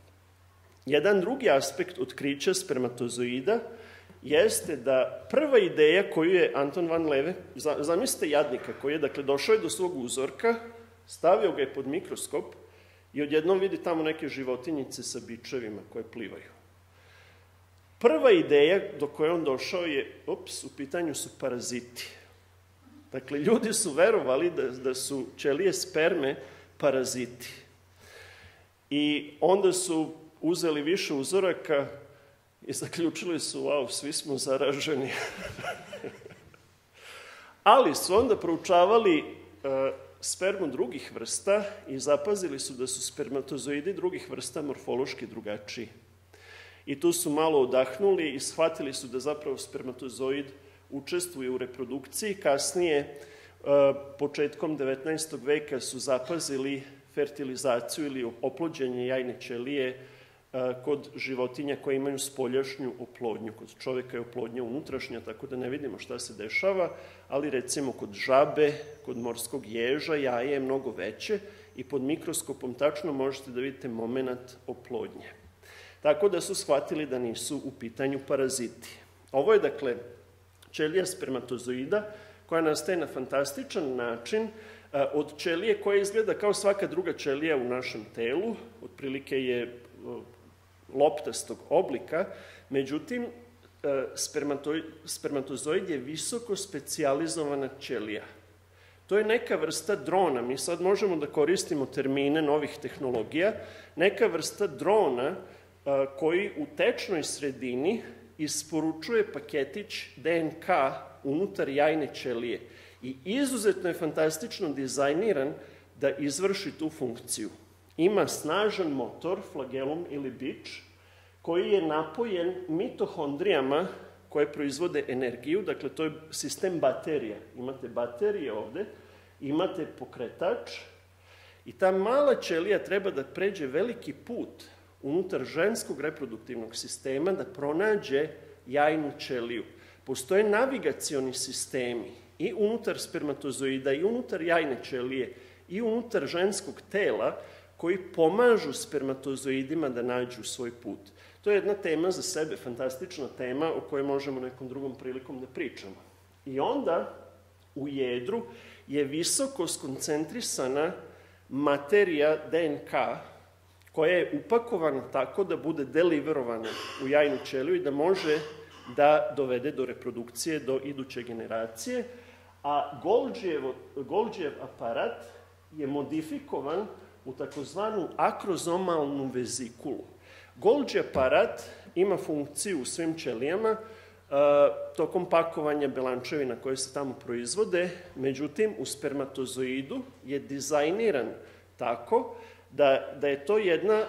jedan drugi aspekt otkrića spermatozoida jeste da prva ideja koju je Anton van Leeuwenhoek, zamislite jadnika koji je, dakle, došao je do svog uzorka Stavio ga je pod mikroskop i odjednom vidi tamo neke životinjice sa bičevima koje plivaju. Prva ideja do koje on došao je, ups, u pitanju su paraziti. Dakle, ljudi su verovali da, da su ćelije sperme paraziti. I onda su uzeli više uzoraka i zaključili su, wow, svi smo zaraženi. Ali su onda proučavali uh, spermu drugih vrsta i zapazili su da su spermatozoidi drugih vrsta morfološki drugačiji. I tu su malo odahnuli i shvatili su da zapravo spermatozoid učestvuje u reprodukciji. Kasnije, početkom devetnaestog veka, su zapazili fertilizaciju ili oplođenje jajne ćelije kod životinja koje imaju spoljašnju oplodnju. Kod čoveka je oplodnja unutrašnja, tako da ne vidimo šta se dešava, ali recimo kod žabe, kod morskog ježa, jaje je mnogo veće i pod mikroskopom tačno možete da vidite moment oplodnje. Tako da su shvatili da nisu u pitanju paraziti. Ovo je, dakle, ćelija spermatozoida koja nastaje na fantastičan način od ćelije koja izgleda kao svaka druga ćelija u našem telu, otprilike je loptastog oblika, međutim, spermatozoid je visoko specijalizovana ćelija. To je neka vrsta drona, mi sad možemo da koristimo termine novih tehnologija, neka vrsta drona koji u tečnoj sredini isporučuje paketić de en ka unutar jajne ćelije. I izuzetno je fantastično dizajniran da izvrši tu funkciju. Ima snažan motor, flagelum ili bič, koji je napojen mitohondrijama koje proizvode energiju, dakle to je sistem baterija. Imate baterije ovde, imate pokretač i ta mala ćelija treba da pređe veliki put unutar ženskog reproduktivnog sistema da pronađe jajnu ćeliju. Postoje navigacioni sistemi i unutar spermatozoida, i unutar jajne ćelije, i unutar ženskog tela koji pomažu spermatozoidima da nađu svoj put. To je jedna tema za sebe, fantastična tema o kojoj možemo nekom drugom prilikom da pričamo. I onda u jedru je visoko skoncentrisana materija de en ka koja je upakovana tako da bude deliverovana u jajnu ćeliju i da može da dovede do reprodukcije, do iduće generacije, a Golgijev aparat je modifikovan u takozvanu akrozomalnu vezikulu. Golgi aparat ima funkciju u svim ćelijama tokom pakovanja belančevina koje se tamo proizvode, međutim u spermatozoidu je dizajniran tako da, da je to jedna,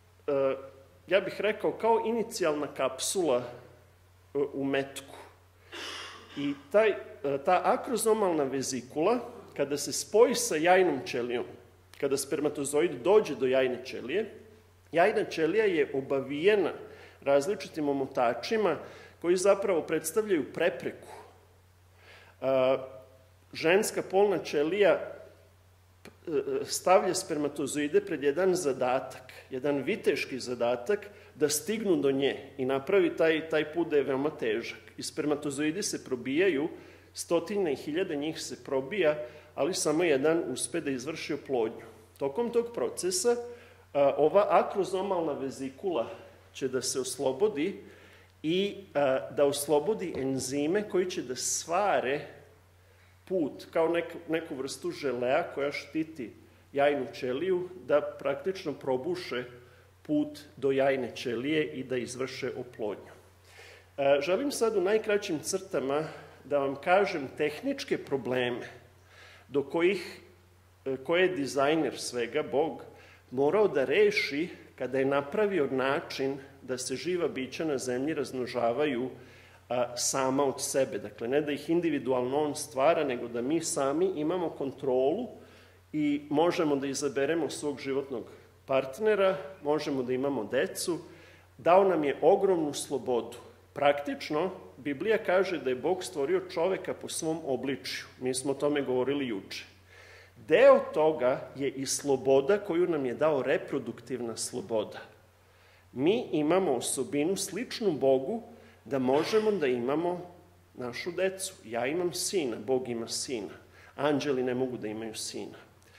ja bih rekao, kao inicijalna kapsula u metku. I taj, ta akrozomalna vezikula, kada se spoji sa jajnom ćelijom, kada spermatozoid dođe do jajne ćelije, jajna ćelija je obavijena različitim omotačima koji zapravo predstavljaju prepreku. Ženska polna ćelija stavlja spermatozoide pred jedan zadatak, jedan viteški zadatak da stignu do nje i napravi taj, taj put da je veoma težak. I spermatozoidi se probijaju, stotine i hiljade njih se probija, ali samo jedan uspe da izvrši oplodnju. Tokom tog procesa ova akrozomalna vezikula će da se oslobodi i da oslobodi enzime koji će da svare put, kao neku, neku vrstu želea koja štiti jajnu ćeliju, da praktično probuše put do jajne ćelije i da izvrše oplodnju. Želim sad u najkraćim crtama da vam kažem tehničke probleme do kojih, koje je dizajner svega, Bog, morao da reši kada je napravio način da se živa bića na zemlji razmnožavaju a, sama od sebe. Dakle, ne da ih individualno on stvara, nego da mi sami imamo kontrolu i možemo da izaberemo svog životnog partnera, možemo da imamo decu. Dao nam je ogromnu slobodu. Praktično, Biblija kaže da je Bog stvorio čoveka po svom obličju. Mi smo o tome govorili juče. Deo toga je i sloboda koju nam je dao reproduktivna sloboda. Mi imamo osobinu sličnu Bogu da možemo da imamo našu decu. Ja imam sina, Bog ima sina. Anđeli ne mogu da imaju sina.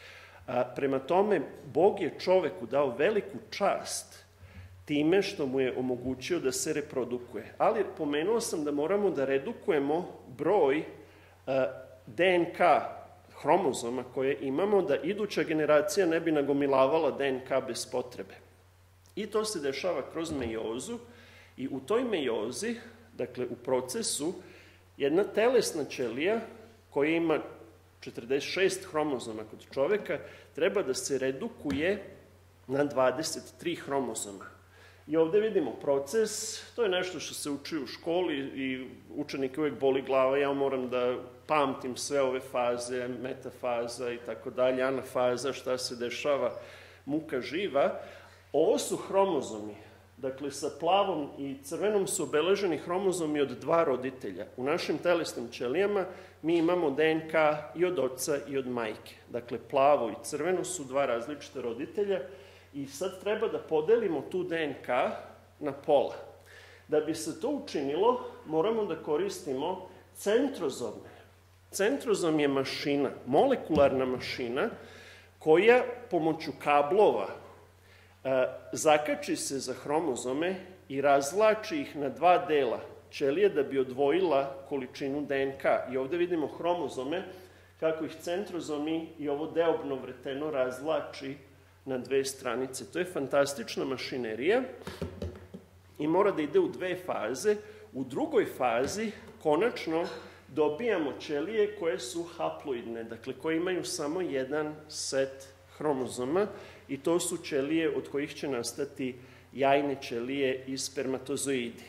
A, prema tome, Bog je čoveku dao veliku čast time što mu je omogućio da se reprodukuje. Ali pomenuo sam da moramo da redukujemo broj a, D N K hromozoma koje imamo, da iduća generacija ne bi nagomilavala D N K bez potrebe. I to se dešava kroz mejozu i u toj mejozi, dakle u procesu, jedna telesna ćelija koja ima četrdeset šest hromozoma kod čoveka treba da se redukuje na dvadeset tri hromozoma. I ovde vidimo proces, to je nešto što se uči u školi i učenik uvek boli glava, ja moram da pamtim sve ove faze, metafaza i tako dalje, anafaza, šta se dešava, muka živa. Ovo su hromozomi, dakle sa plavom i crvenom su obeleženi hromozomi od dva roditelja. U našim telesnim ćelijama mi imamo D N K i od oca i od majke. Dakle, plavo i crveno su dva različita roditelja i sad treba da podelimo tu D N K na pola. Da bi se to učinilo, moramo da koristimo centrozome. Centrozom je mašina, molekularna mašina, koja pomoću kablova zakači se za hromozome i razvlači ih na dva dela ćelije da bi odvojila količinu D N K. I ovde vidimo hromozome, kako ih centrozomi i ovo deobno vreteno razvlači na dve stranice. To je fantastična mašinerija i mora da ide u dve faze. U drugoj fazi, konačno, dobijamo ćelije koje su haploidne, dakle koje imaju samo jedan set hromozoma i to su ćelije od kojih će nastati jajne ćelije i spermatozoidi.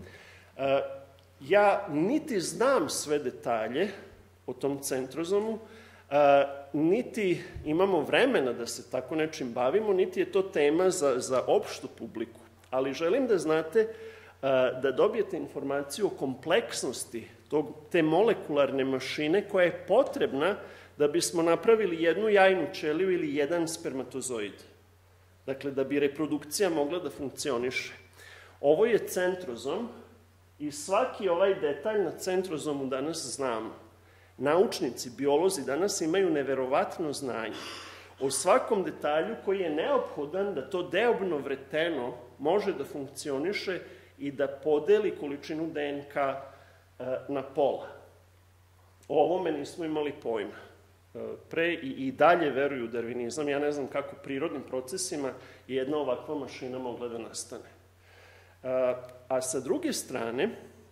Ja niti znam sve detalje o tom centrozomu, niti imamo vremena da se tako nečim bavimo, niti je to tema za, za opštu publiku, ali želim da znate da dobijete informaciju o kompleksnosti tog, te molekularne mašine koja je potrebna da bismo napravili jednu jajnu ćeliju ili jedan spermatozoid. Dakle, da bi reprodukcija mogla da funkcioniše. Ovo je centrozom i svaki ovaj detalj na centrozomu danas znamo. Naučnici, biolozi danas imaju neverovatno znanje o svakom detalju koji je neophodan da to deobno vreteno može da funkcioniše i da podeli količinu D N K na pola. O ovome nismo imali pojma. Pre i, i dalje veruju u darvinizam. Ja ne znam kako prirodnim procesima je jedna ovakva mašina mogla da nastane. A, a sa druge strane,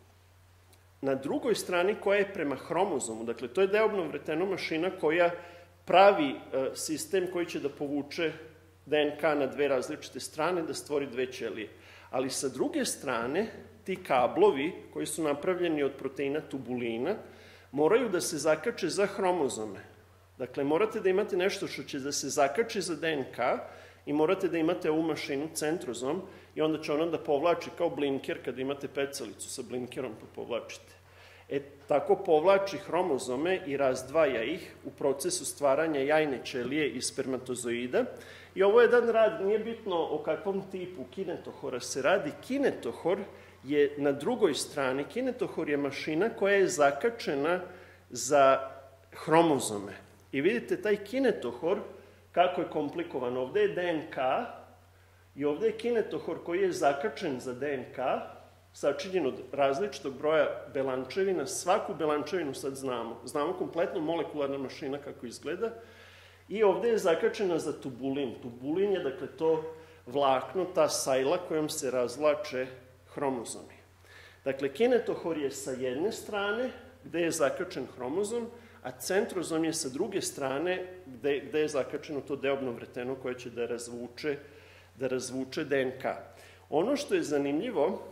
na drugoj strani koja je prema hromozomu, dakle to je deobno vreteno mašina koja pravi a, sistem koji će da povuče D N K na dve različite strane, da stvori dve ćelije. Ali sa druge strane, ti kablovi koji su napravljeni od proteina tubulina moraju da se zakače za hromozome. Dakle, morate da imate nešto što će da se zakači za D N K i morate da imate ovu mašinu centrozom i onda će ona da povlači kao blinker kada imate pecalicu sa blinkerom pa povlačite. E, tako povlači hromozome i razdvaja ih u procesu stvaranja jajne ćelije i spermatozoida. I ovo je jedan rad, nije bitno o kakvom tipu kinetohora se radi. Kinetohor je na drugoj strani. Kinetohor je mašina koja je zakačena za hromozome. I vidite, taj kinetohor, kako je komplikovan. Ovde je D N K i ovde je kinetohor koji je zakačen za D N K, sačinjen od različitog broja belančevina. Svaku belančevinu sad znamo. Znamo kompletno molekularna mašina kako izgleda. I ovde je zakačena za tubulin. Tubulin je, dakle, to vlakno, ta sajla kojom se razvlače hromozomi. Dakle, kinetohor je sa jedne strane, gde je zakačen hromozom, a centrozom je sa druge strane, gde, gde je zakačeno to deobno vreteno koje će da razvuče, da razvuče D N K. Ono što je zanimljivo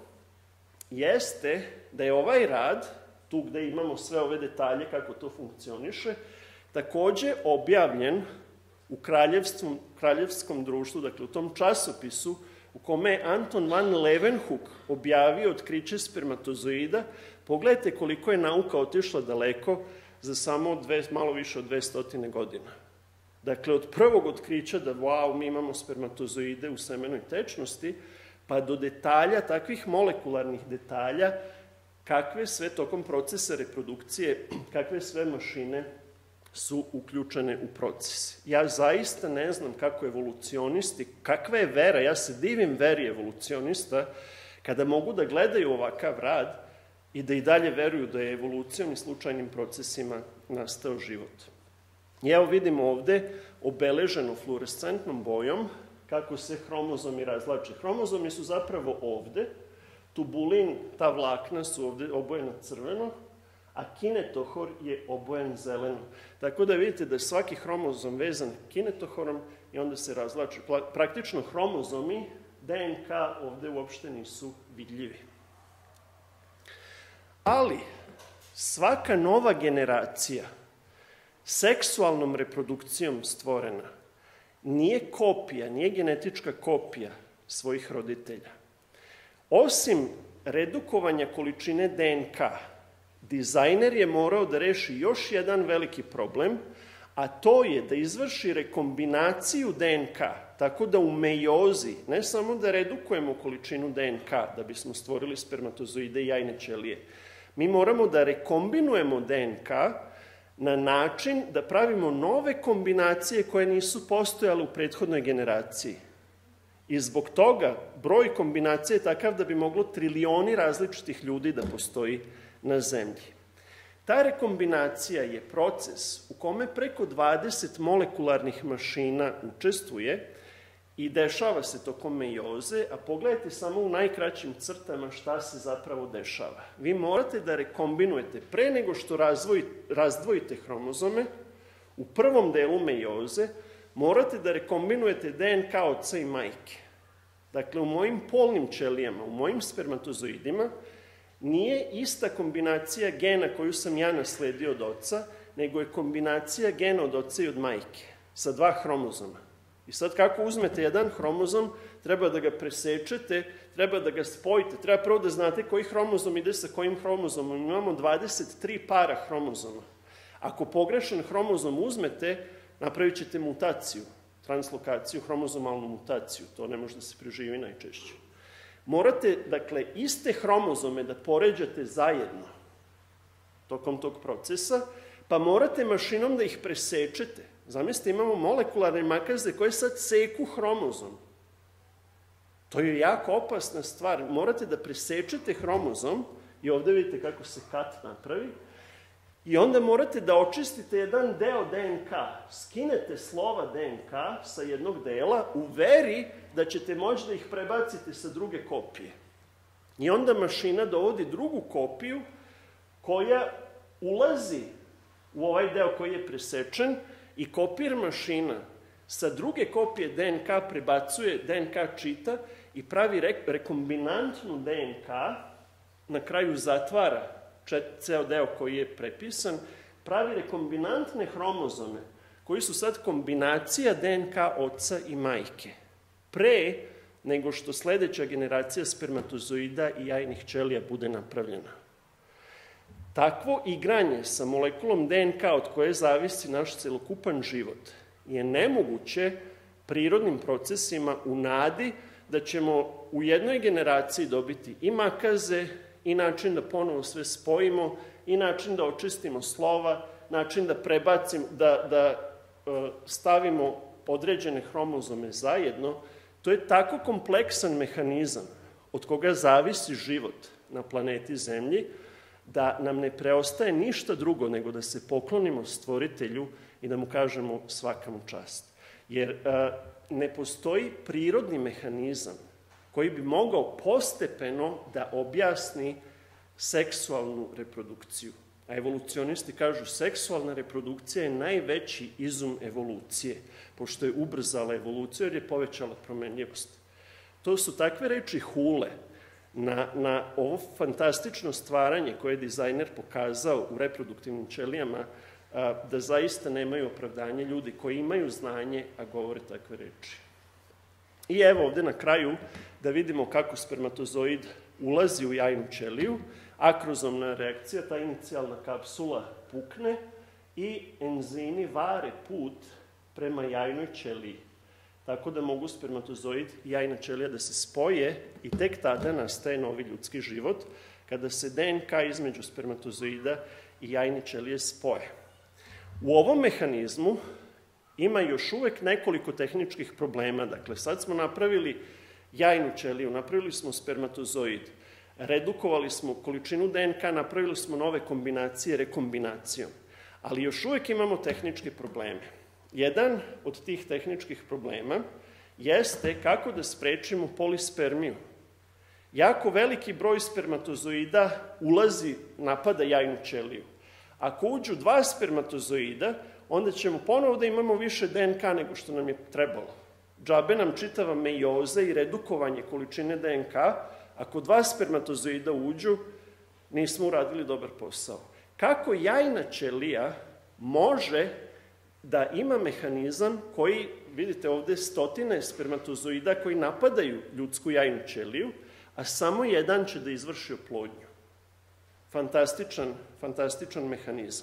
jeste da je ovaj rad, tu gde imamo sve ove detalje kako to funkcioniše, takođe objavljen u kraljevskom, kraljevskom društvu, dakle u tom časopisu u kome je Anton van Leeuwenhoek objavio otkriće spermatozoida. Pogledajte koliko je nauka otišla daleko za samo dve, malo više od dvesta godina. Dakle, od prvog otkrića da, wow, mi imamo spermatozoide u semenoj tečnosti, pa do detalja, takvih molekularnih detalja, kakve sve tokom procesa reprodukcije, kakve sve mašine su uključene u proces. Ja zaista ne znam kako evolucionisti, kakva je vera, ja se divim veri evolucionista, kada mogu da gledaju ovakav rad i da i dalje veruju da je evolucijom i slučajnim procesima nastao život. I evo vidimo ovde obeleženo fluorescentnom bojom kako se hromozomi razlače. Hromozomi su zapravo ovde, tubulin, ta vlakna su ovde obojena crveno, a kinetohor je obojen zeleno. Tako da vidite da je svaki hromozom vezan kinetohorom i onda se razlače. Praktično hromozomi, D N K ovde uopšte nisu vidljivi. Ali svaka nova generacija seksualnom reprodukcijom stvorena nije kopija, nije genetička kopija svojih roditelja. Osim redukovanja količine D N K, dizajner je morao da reši još jedan veliki problem, a to je da izvrši rekombinaciju D N K, tako da u mejozi, ne samo da redukujemo količinu D N K da bismo stvorili spermatozoide i jajne ćelije, mi moramo da rekombinujemo D N K na način da pravimo nove kombinacije koje nisu postojale u prethodnoj generaciji. I zbog toga broj kombinacija je takav da bi moglo trilioni različitih ljudi da postoji na zemlji. Ta rekombinacija je proces u kome preko dvadeset molekularnih mašina učestvuje i dešava se tokom mejoze, a pogledajte samo u najkraćim crtama šta se zapravo dešava. Vi morate da rekombinujete pre nego što razdvojite hromozome, u prvom delu mejoze morate da rekombinujete D N K oca i majke. Dakle, u mojim polnim ćelijama, u mojim spermatozoidima, nije ista kombinacija gena koju sam ja nasledio od oca, nego je kombinacija gena od oca i od majke, sa dva hromozoma. I sad kako uzmete jedan hromozom, treba da ga presečete, treba da ga spojite, treba prvo da znate koji hromozom ide sa kojim hromozomom. Imamo dvadeset tri para hromozoma. Ako pogrešan hromozom uzmete, napravit ćete mutaciju, translokaciju, hromozomalnu mutaciju. To ne može da se preživi najčešće. Morate, dakle, iste hromozome da poređate zajedno tokom tog procesa, pa morate mašinom da ih presečete. Zamislite, imamo molekularne makaze koje sad seku hromozom. To je jako opasna stvar. Morate da presečete hromozom, i ovde vidite kako se kat napravi, i onda morate da očistite jedan deo D N K. Skinete slova D N K sa jednog dela u veri da ćete moći da ih prebacite sa druge kopije. I onda mašina dovodi drugu kopiju koja ulazi u ovaj deo koji je presečen i kopir mašina sa druge kopije D N K prebacuje, D N K čita i pravi rekombinantnu D N K, na kraju zatvara ceo deo koji je prepisan, pravi rekombinantne hromozome koji su sad kombinacija D N K oca i majke. Pre nego što sledeća generacija spermatozoida i jajnih ćelija bude napravljena. Takvo igranje sa molekulom D N K od koje zavisi naš celokupan život je nemoguće prirodnim procesima u nadi da ćemo u jednoj generaciji dobiti i makaze, i način da ponovo sve spojimo, i način da očistimo slova, način da prebacimo, da, da uh, stavimo određene hromozome zajedno. To je tako kompleksan mehanizam od koga zavisi život na planeti Zemlji, da nam ne preostaje ništa drugo nego da se poklonimo stvoritelju i da mu kažemo svaka mu čast. Jer uh, ne postoji prirodni mehanizam koji bi mogao postepeno da objasni seksualnu reprodukciju. A evolucionisti kažu seksualna reprodukcija je najveći izum evolucije, pošto je ubrzala evoluciju jer je povećala promenljivost. To su takve reči hule na, na ovo fantastično stvaranje koje je dizajner pokazao u reproduktivnim ćelijama, a, da zaista nemaju opravdanje ljudi koji imaju znanje, a govore takve reči. I evo ovde na kraju da vidimo kako spermatozoid ulazi u jajnu ćeliju, akrozomna reakcija, ta inicijalna kapsula pukne i enzimi vare put prema jajnoj ćeliji. Tako da mogu spermatozoid i jajna ćelija da se spoje i tek tada nastaje novi ljudski život, kada se D N K između spermatozoida i jajne ćelije spoje. U ovom mehanizmu ima još uvek nekoliko tehničkih problema. Dakle, sad smo napravili jajnu ćeliju, napravili smo spermatozoid, redukovali smo količinu D N K, napravili smo nove kombinacije rekombinacijom. Ali još uvek imamo tehničke probleme. Jedan od tih tehničkih problema jeste kako da sprečimo polispermiju. Jako veliki broj spermatozoida ulazi, napada jajnu ćeliju. Ako uđu dva spermatozoida, onda ćemo ponovo da imamo više D N K nego što nam je trebalo. Džabe nam čitava meioza i redukovanje količine D N K, ako dva spermatozoida uđu, nismo uradili dobar posao. Kako jajna ćelija može da ima mehanizam koji, vidite ovde, stotine spermatozoida koji napadaju ljudsku jajnu ćeliju, a samo jedan će da izvrši oplodnju. Fantastičan, fantastičan mehanizam.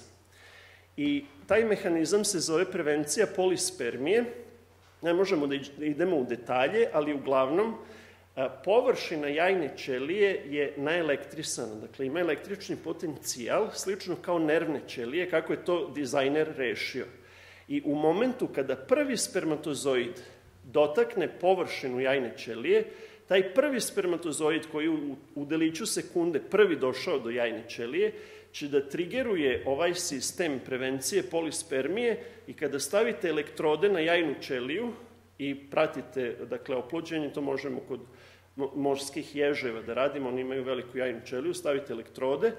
I taj mehanizam se zove prevencija polispermije. Ne možemo da idemo u detalje, ali uglavnom površina jajne ćelije je naelektrisana. Dakle, ima električni potencijal, slično kao nervne ćelije, kako je to dizajner rešio. I u momentu kada prvi spermatozoid dotakne površinu jajne ćelije, taj prvi spermatozoid koji u, u deliću sekunde prvi došao do jajne ćelije će da trigeruje ovaj sistem prevencije polispermije i kada stavite elektrode na jajnu ćeliju i pratite, dakle, oplođenje, to možemo kod morskih ježeva da radimo, oni imaju veliku jajnu ćeliju, stavite elektrode,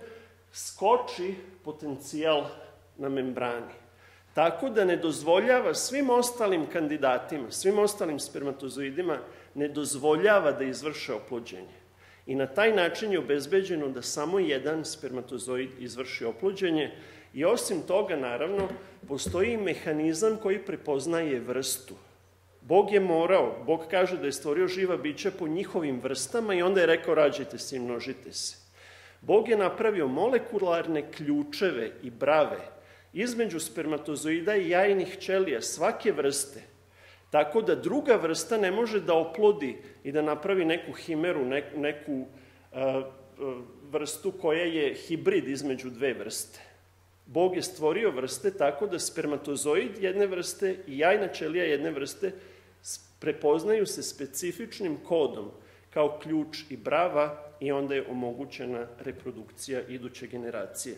skoči potencijal na membrani. Tako da ne dozvoljava svim ostalim kandidatima, svim ostalim spermatozoidima, ne dozvoljava da izvrše oplođenje. I na taj način je obezbeđeno da samo jedan spermatozoid izvrši oplođenje. I osim toga, naravno, postoji mehanizam koji prepoznaje vrstu. Bog je morao, Bog kaže da je stvorio živa bića po njihovim vrstama i onda je rekao rađajte se i množite se. Bog je napravio molekularne ključeve i brave između spermatozoida i jajnih ćelija svake vrste, tako da druga vrsta ne može da oplodi i da napravi neku himeru, neku, neku uh, vrstu koja je hibrid između dve vrste. Bog je stvorio vrste tako da spermatozoid jedne vrste i jajna ćelija jedne vrste prepoznaju se specifičnim kodom kao ključ i brava i onda je omogućena reprodukcija iduće generacije.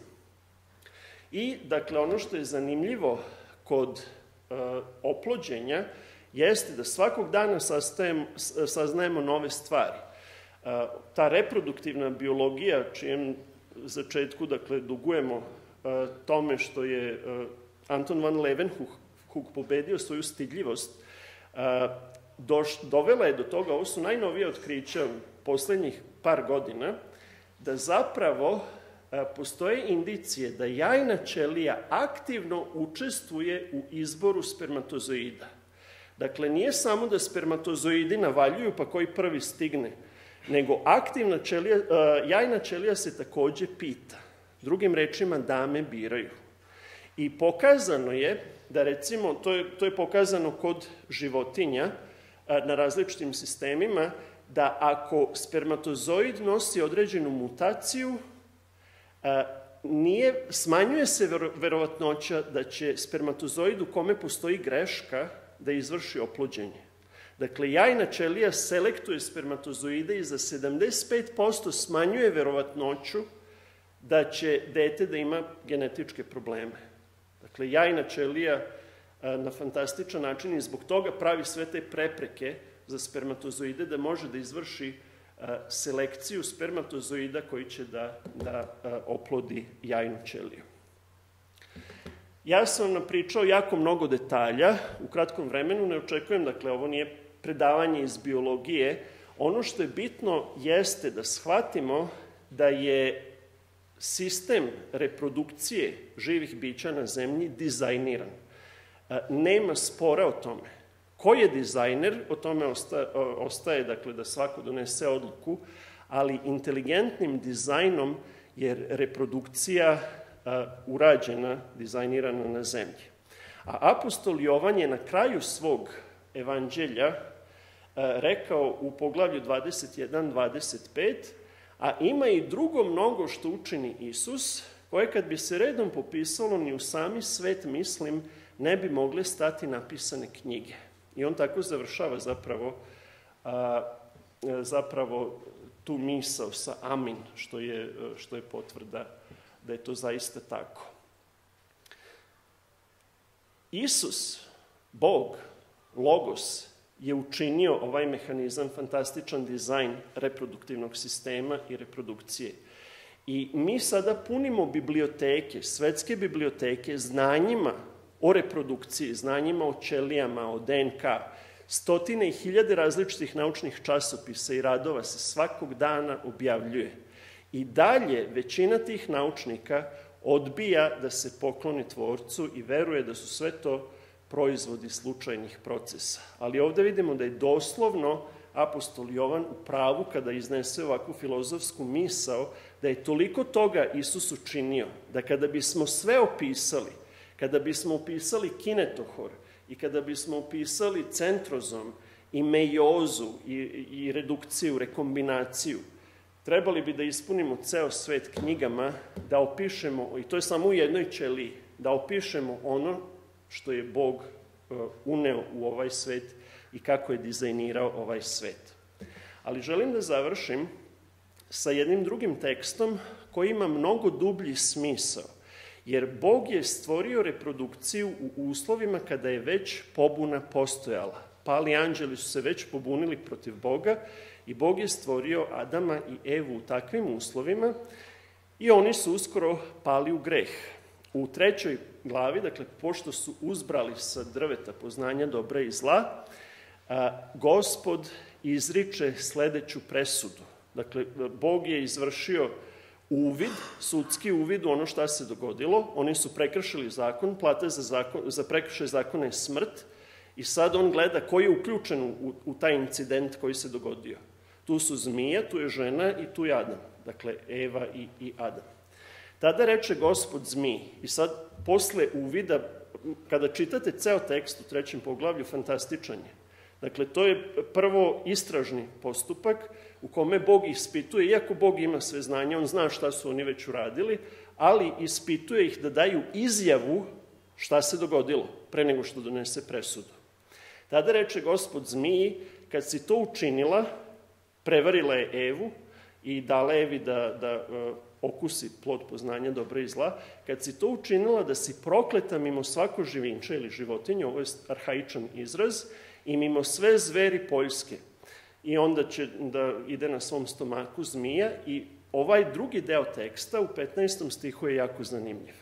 I, dakle, ono što je zanimljivo kod uh, oplođenja jeste da svakog dana saznajemo nove stvari. Uh, ta reproduktivna biologija, čijem začetku, dakle, dugujemo uh, tome što je uh, Anton van Leeuwenhoek pobedio svoju stidljivost, uh, doš, dovela je do toga, ovo su najnovije otkrića u poslednjih par godina, da zapravo postoje indicije da jajna ćelija aktivno učestvuje u izboru spermatozoida. Dakle, nije samo da spermatozoidi navaljuju pa koji prvi stigne, nego aktivna ćelija, jajna ćelija se takođe pita. Drugim rečima, dame biraju. I pokazano je da, recimo, to je, to je pokazano kod životinja na različitim sistemima, da ako spermatozoid nosi određenu mutaciju, nije, smanjuje se verovatnoća da će spermatozoid u kome postoji greška da izvrši oplođenje. Dakle, jajna ćelija selektuje spermatozoide i za sedamdeset pet posto smanjuje verovatnoću da će dete da ima genetičke probleme. Dakle, jajna ćelija na fantastičan način i zbog toga pravi sve te prepreke za spermatozoide da može da izvrši selekciju spermatozoida koji će da, da oplodi jajnu ćeliju. Ja sam vam pričao jako mnogo detalja u kratkom vremenu, ne očekujem, dakle, ovo nije predavanje iz biologije. Ono što je bitno jeste da shvatimo da je sistem reprodukcije živih bića na zemlji dizajniran. Nema spora o tome. Ko je dizajner, o tome ostaje, ostaje, dakle, da svako donese odluku, ali inteligentnim dizajnom je reprodukcija a, urađena, dizajnirana na zemlji. A apostol Jovan je na kraju svog evanđelja a, rekao u poglavlju dvadeset jedan dvadeset pet, a ima i drugo mnogo što učini Isus, koje kad bi se redom popisalo ni u sami svet, mislim, ne bi mogle stati napisane knjige. I on tako završava zapravo, a, zapravo tu misao sa amin, što je, što je potvrda da je to zaista tako. Isus, Bog, Logos, je učinio ovaj mehanizam, fantastičan dizajn reproduktivnog sistema i reprodukcije. I mi sada punimo biblioteke, svetske biblioteke, znanjima o reprodukciji, znanjima o ćelijama, o D N K. Stotine i hiljade različitih naučnih časopisa i radova se svakog dana objavljuje. I dalje većina tih naučnika odbija da se pokloni Tvorcu i veruje da su sve to proizvodi slučajnih procesa. Ali ovde vidimo da je doslovno apostol Jovan u pravu kada iznese ovakvu filozofsku misao, da je toliko toga Isus učinio, da kada bismo sve opisali, kada bismo opisali kinetohor i kada bismo opisali centrozom i meiozu i, i redukciju, rekombinaciju, trebali bi da ispunimo ceo svet knjigama, da opišemo, i to je samo u jednoj ćeliji, da opišemo ono što je Bog uneo u ovaj svet i kako je dizajnirao ovaj svet. Ali želim da završim sa jednim drugim tekstom koji ima mnogo dublji smisao, jer Bog je stvorio reprodukciju u uslovima kada je već pobuna postojala. Pali anđeli su se već pobunili protiv Boga i Bog je stvorio Adama i Evu u takvim uslovima i oni su uskoro pali u greh. U trećoj glavi, dakle, pošto su uzbrali sa drveta poznanja dobra i zla, a, Gospod izriče sledeću presudu. Dakle, Bog je izvršio uvid, sudski uvid u ono šta se dogodilo. Oni su prekršili zakon, plata za, zakon, za prekršaj zakona je smrt i sad on gleda ko je uključen u, u taj incident koji se dogodio. Tu su zmija, tu je žena i tu je Adam. Dakle, Eva i, i Adam. Tada reče Gospod zmiji. I sad, posle uvida, kada čitate ceo tekst u trećem poglavlju, fantastičan je. Dakle, to je prvo istražni postupak u kome Bog ispituje, iako Bog ima sve znanje, on zna šta su oni već uradili, ali ispituje ih da daju izjavu šta se dogodilo, pre nego što donese presudu. Tada reče Gospod zmiji, kad si to učinila, prevarila je Evu i dala Evi da, da okusi plod poznanja dobra i zla, kad si to učinila da si prokleta mimo svako živinče ili životinje, ovo je arhaičan izraz, i mimo sve zveri poljske. I onda će da ide na svom stomaku zmija i ovaj drugi deo teksta u petnaestom stihu je jako zanimljiv.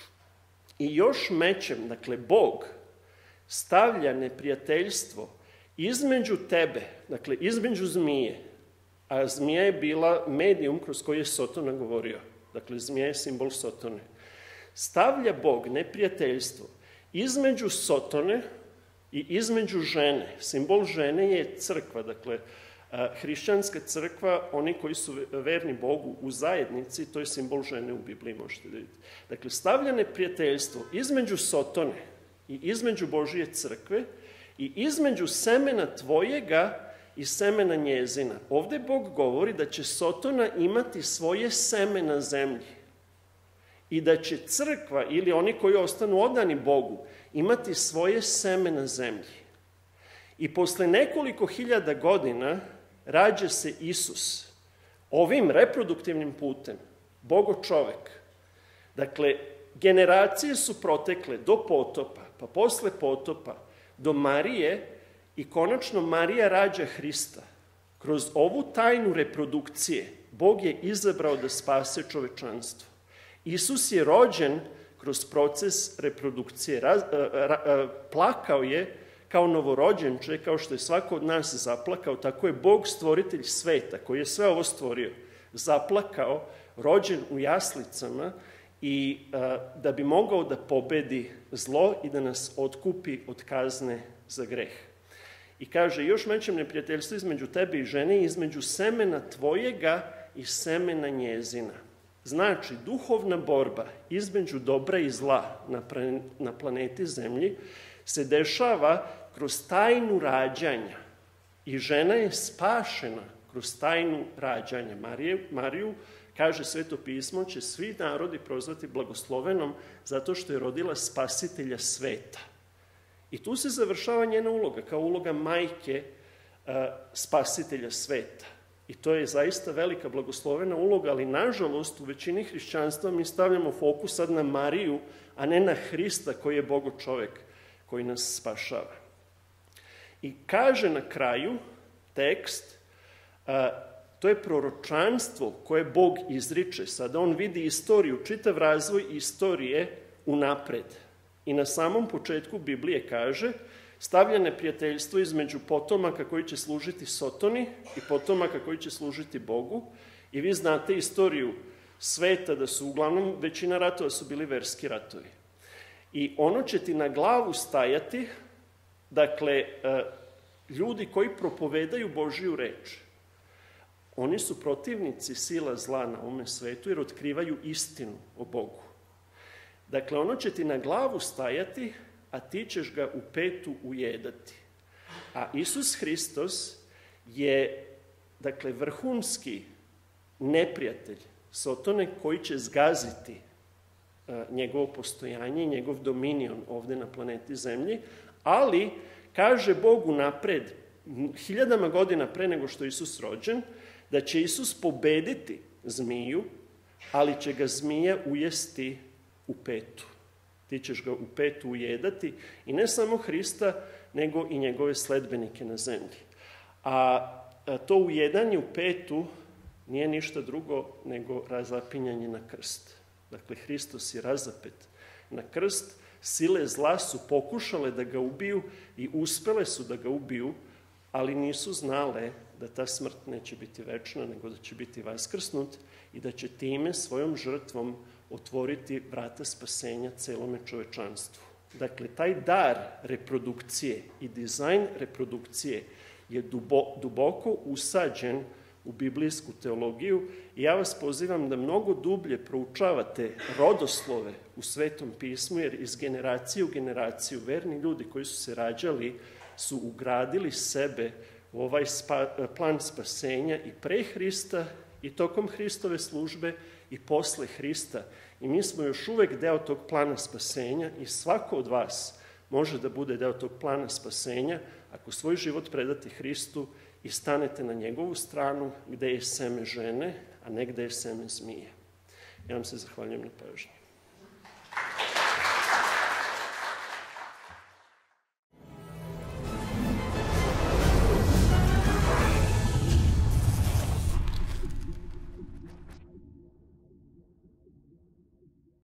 I još mećem, dakle, Bog stavlja neprijateljstvo između tebe, dakle, između zmije, a zmija je bila medijum kroz koji je Sotona govorio. Dakle, zmija je simbol Sotone. Stavlja Bog neprijateljstvo između Sotone i između žene. Simbol žene je crkva, dakle, hrišćanska crkva, oni koji su verni Bogu u zajednici, to je simbol žene u Bibliji, možete da vidite. Dakle, stavlja neprijateljstvo između Sotone i između Božije crkve i između semena tvojega i semena njezina. Ovde Bog govori da će Sotona imati svoje seme na zemlji i da će crkva ili oni koji ostanu odani Bogu imati svoje seme na zemlji. I posle nekoliko hiljada godina rađa se Isus ovim reproduktivnim putem, Bogo čovek. Dakle, generacije su protekle do potopa, pa posle potopa do Marije i konačno Marija rađa Hrista. Kroz ovu tajnu reprodukcije Bog je izabrao da spase čovečanstvo. Isus je rođen kroz proces reprodukcije. Raz, a, a, a, plakao je kao novorođenče, kao što je svako od nas zaplakao, tako je Bog stvoritelj sveta, koji je sve ovo stvorio, zaplakao, rođen u jaslicama i a, da bi mogao da pobedi zlo i da nas otkupi od kazne za greh. I kaže, još mećem neprijateljstvo između tebe i žene i između semena tvojega i semena njezina. Znači, duhovna borba između dobra i zla na planeti Zemlji se dešava kroz tajnu rađanja. I žena je spašena kroz tajnu rađanja. Mariju, Mariju Kaže Sveto pismo, će svi narodi prozvati blagoslovenom zato što je rodila spasitelja sveta. I tu se završava njena uloga, kao uloga majke a, spasitelja sveta. I to je zaista velika blagoslovena uloga, ali nažalost u većini hrišćanstva mi stavljamo fokus sad na Mariju, a ne na Hrista koji je Bogo čovek, koji nas spašava. I kaže na kraju tekst, a, to je proročanstvo koje Bog izriče. Sada on vidi istoriju, čitav razvoj istorije unapred. I na samom početku Biblije kaže, stavlja neprijateljstvo između potomaka koji će služiti Sotoni i potomaka koji će služiti Bogu. I vi znate istoriju sveta da su uglavnom većina ratova su bili verski ratovi. I ono će ti na glavu stajati, dakle, ljudi koji propovedaju Božiju reč. Oni su protivnici sila zla na ovome svetu jer otkrivaju istinu o Bogu. Dakle, ono će ti na glavu stajati, a ti ćeš ga u petu ujedati. A Isus Hristos je, dakle, vrhunski neprijatelj Sotone koji će zgaziti a, njegovo postojanje i njegov dominion ovde na planeti Zemlji, ali kaže Bogu napred, hiljadama godina pre nego što je Isus rođen, da će Isus pobediti zmiju, ali će ga zmija ujesti u petu. Ti ćeš ga u petu ujedati i ne samo Hrista, nego i njegove sledbenike na zemlji. A to ujedanje u petu nije ništa drugo nego razapinjanje na krst. Dakle, Hristos je razapet na krst, sile zla su pokušale da ga ubiju i uspele su da ga ubiju, ali nisu znale da ta smrt neće biti večna, nego da će biti vaskrsnut i da će time svojom žrtvom otvoriti vrata spasenja celome čovečanstvu. Dakle, taj dar reprodukcije i dizajn reprodukcije je dubo, duboko usađen u biblijsku teologiju i ja vas pozivam da mnogo dublje proučavate rodoslove u Svetom pismu, jer iz generacije u generaciju verni ljudi koji su se rađali su ugradili sebe u ovaj spa, plan spasenja i pre Hrista i tokom Hristove službe i posle Hrista. I mi smo još uvek deo tog plana spasenja i svako od vas može da bude deo tog plana spasenja ako svoj život predate Hristu i stanete na njegovu stranu gde je seme žene, a ne gde je seme zmije. Ja vam se zahvaljujem na pažnji.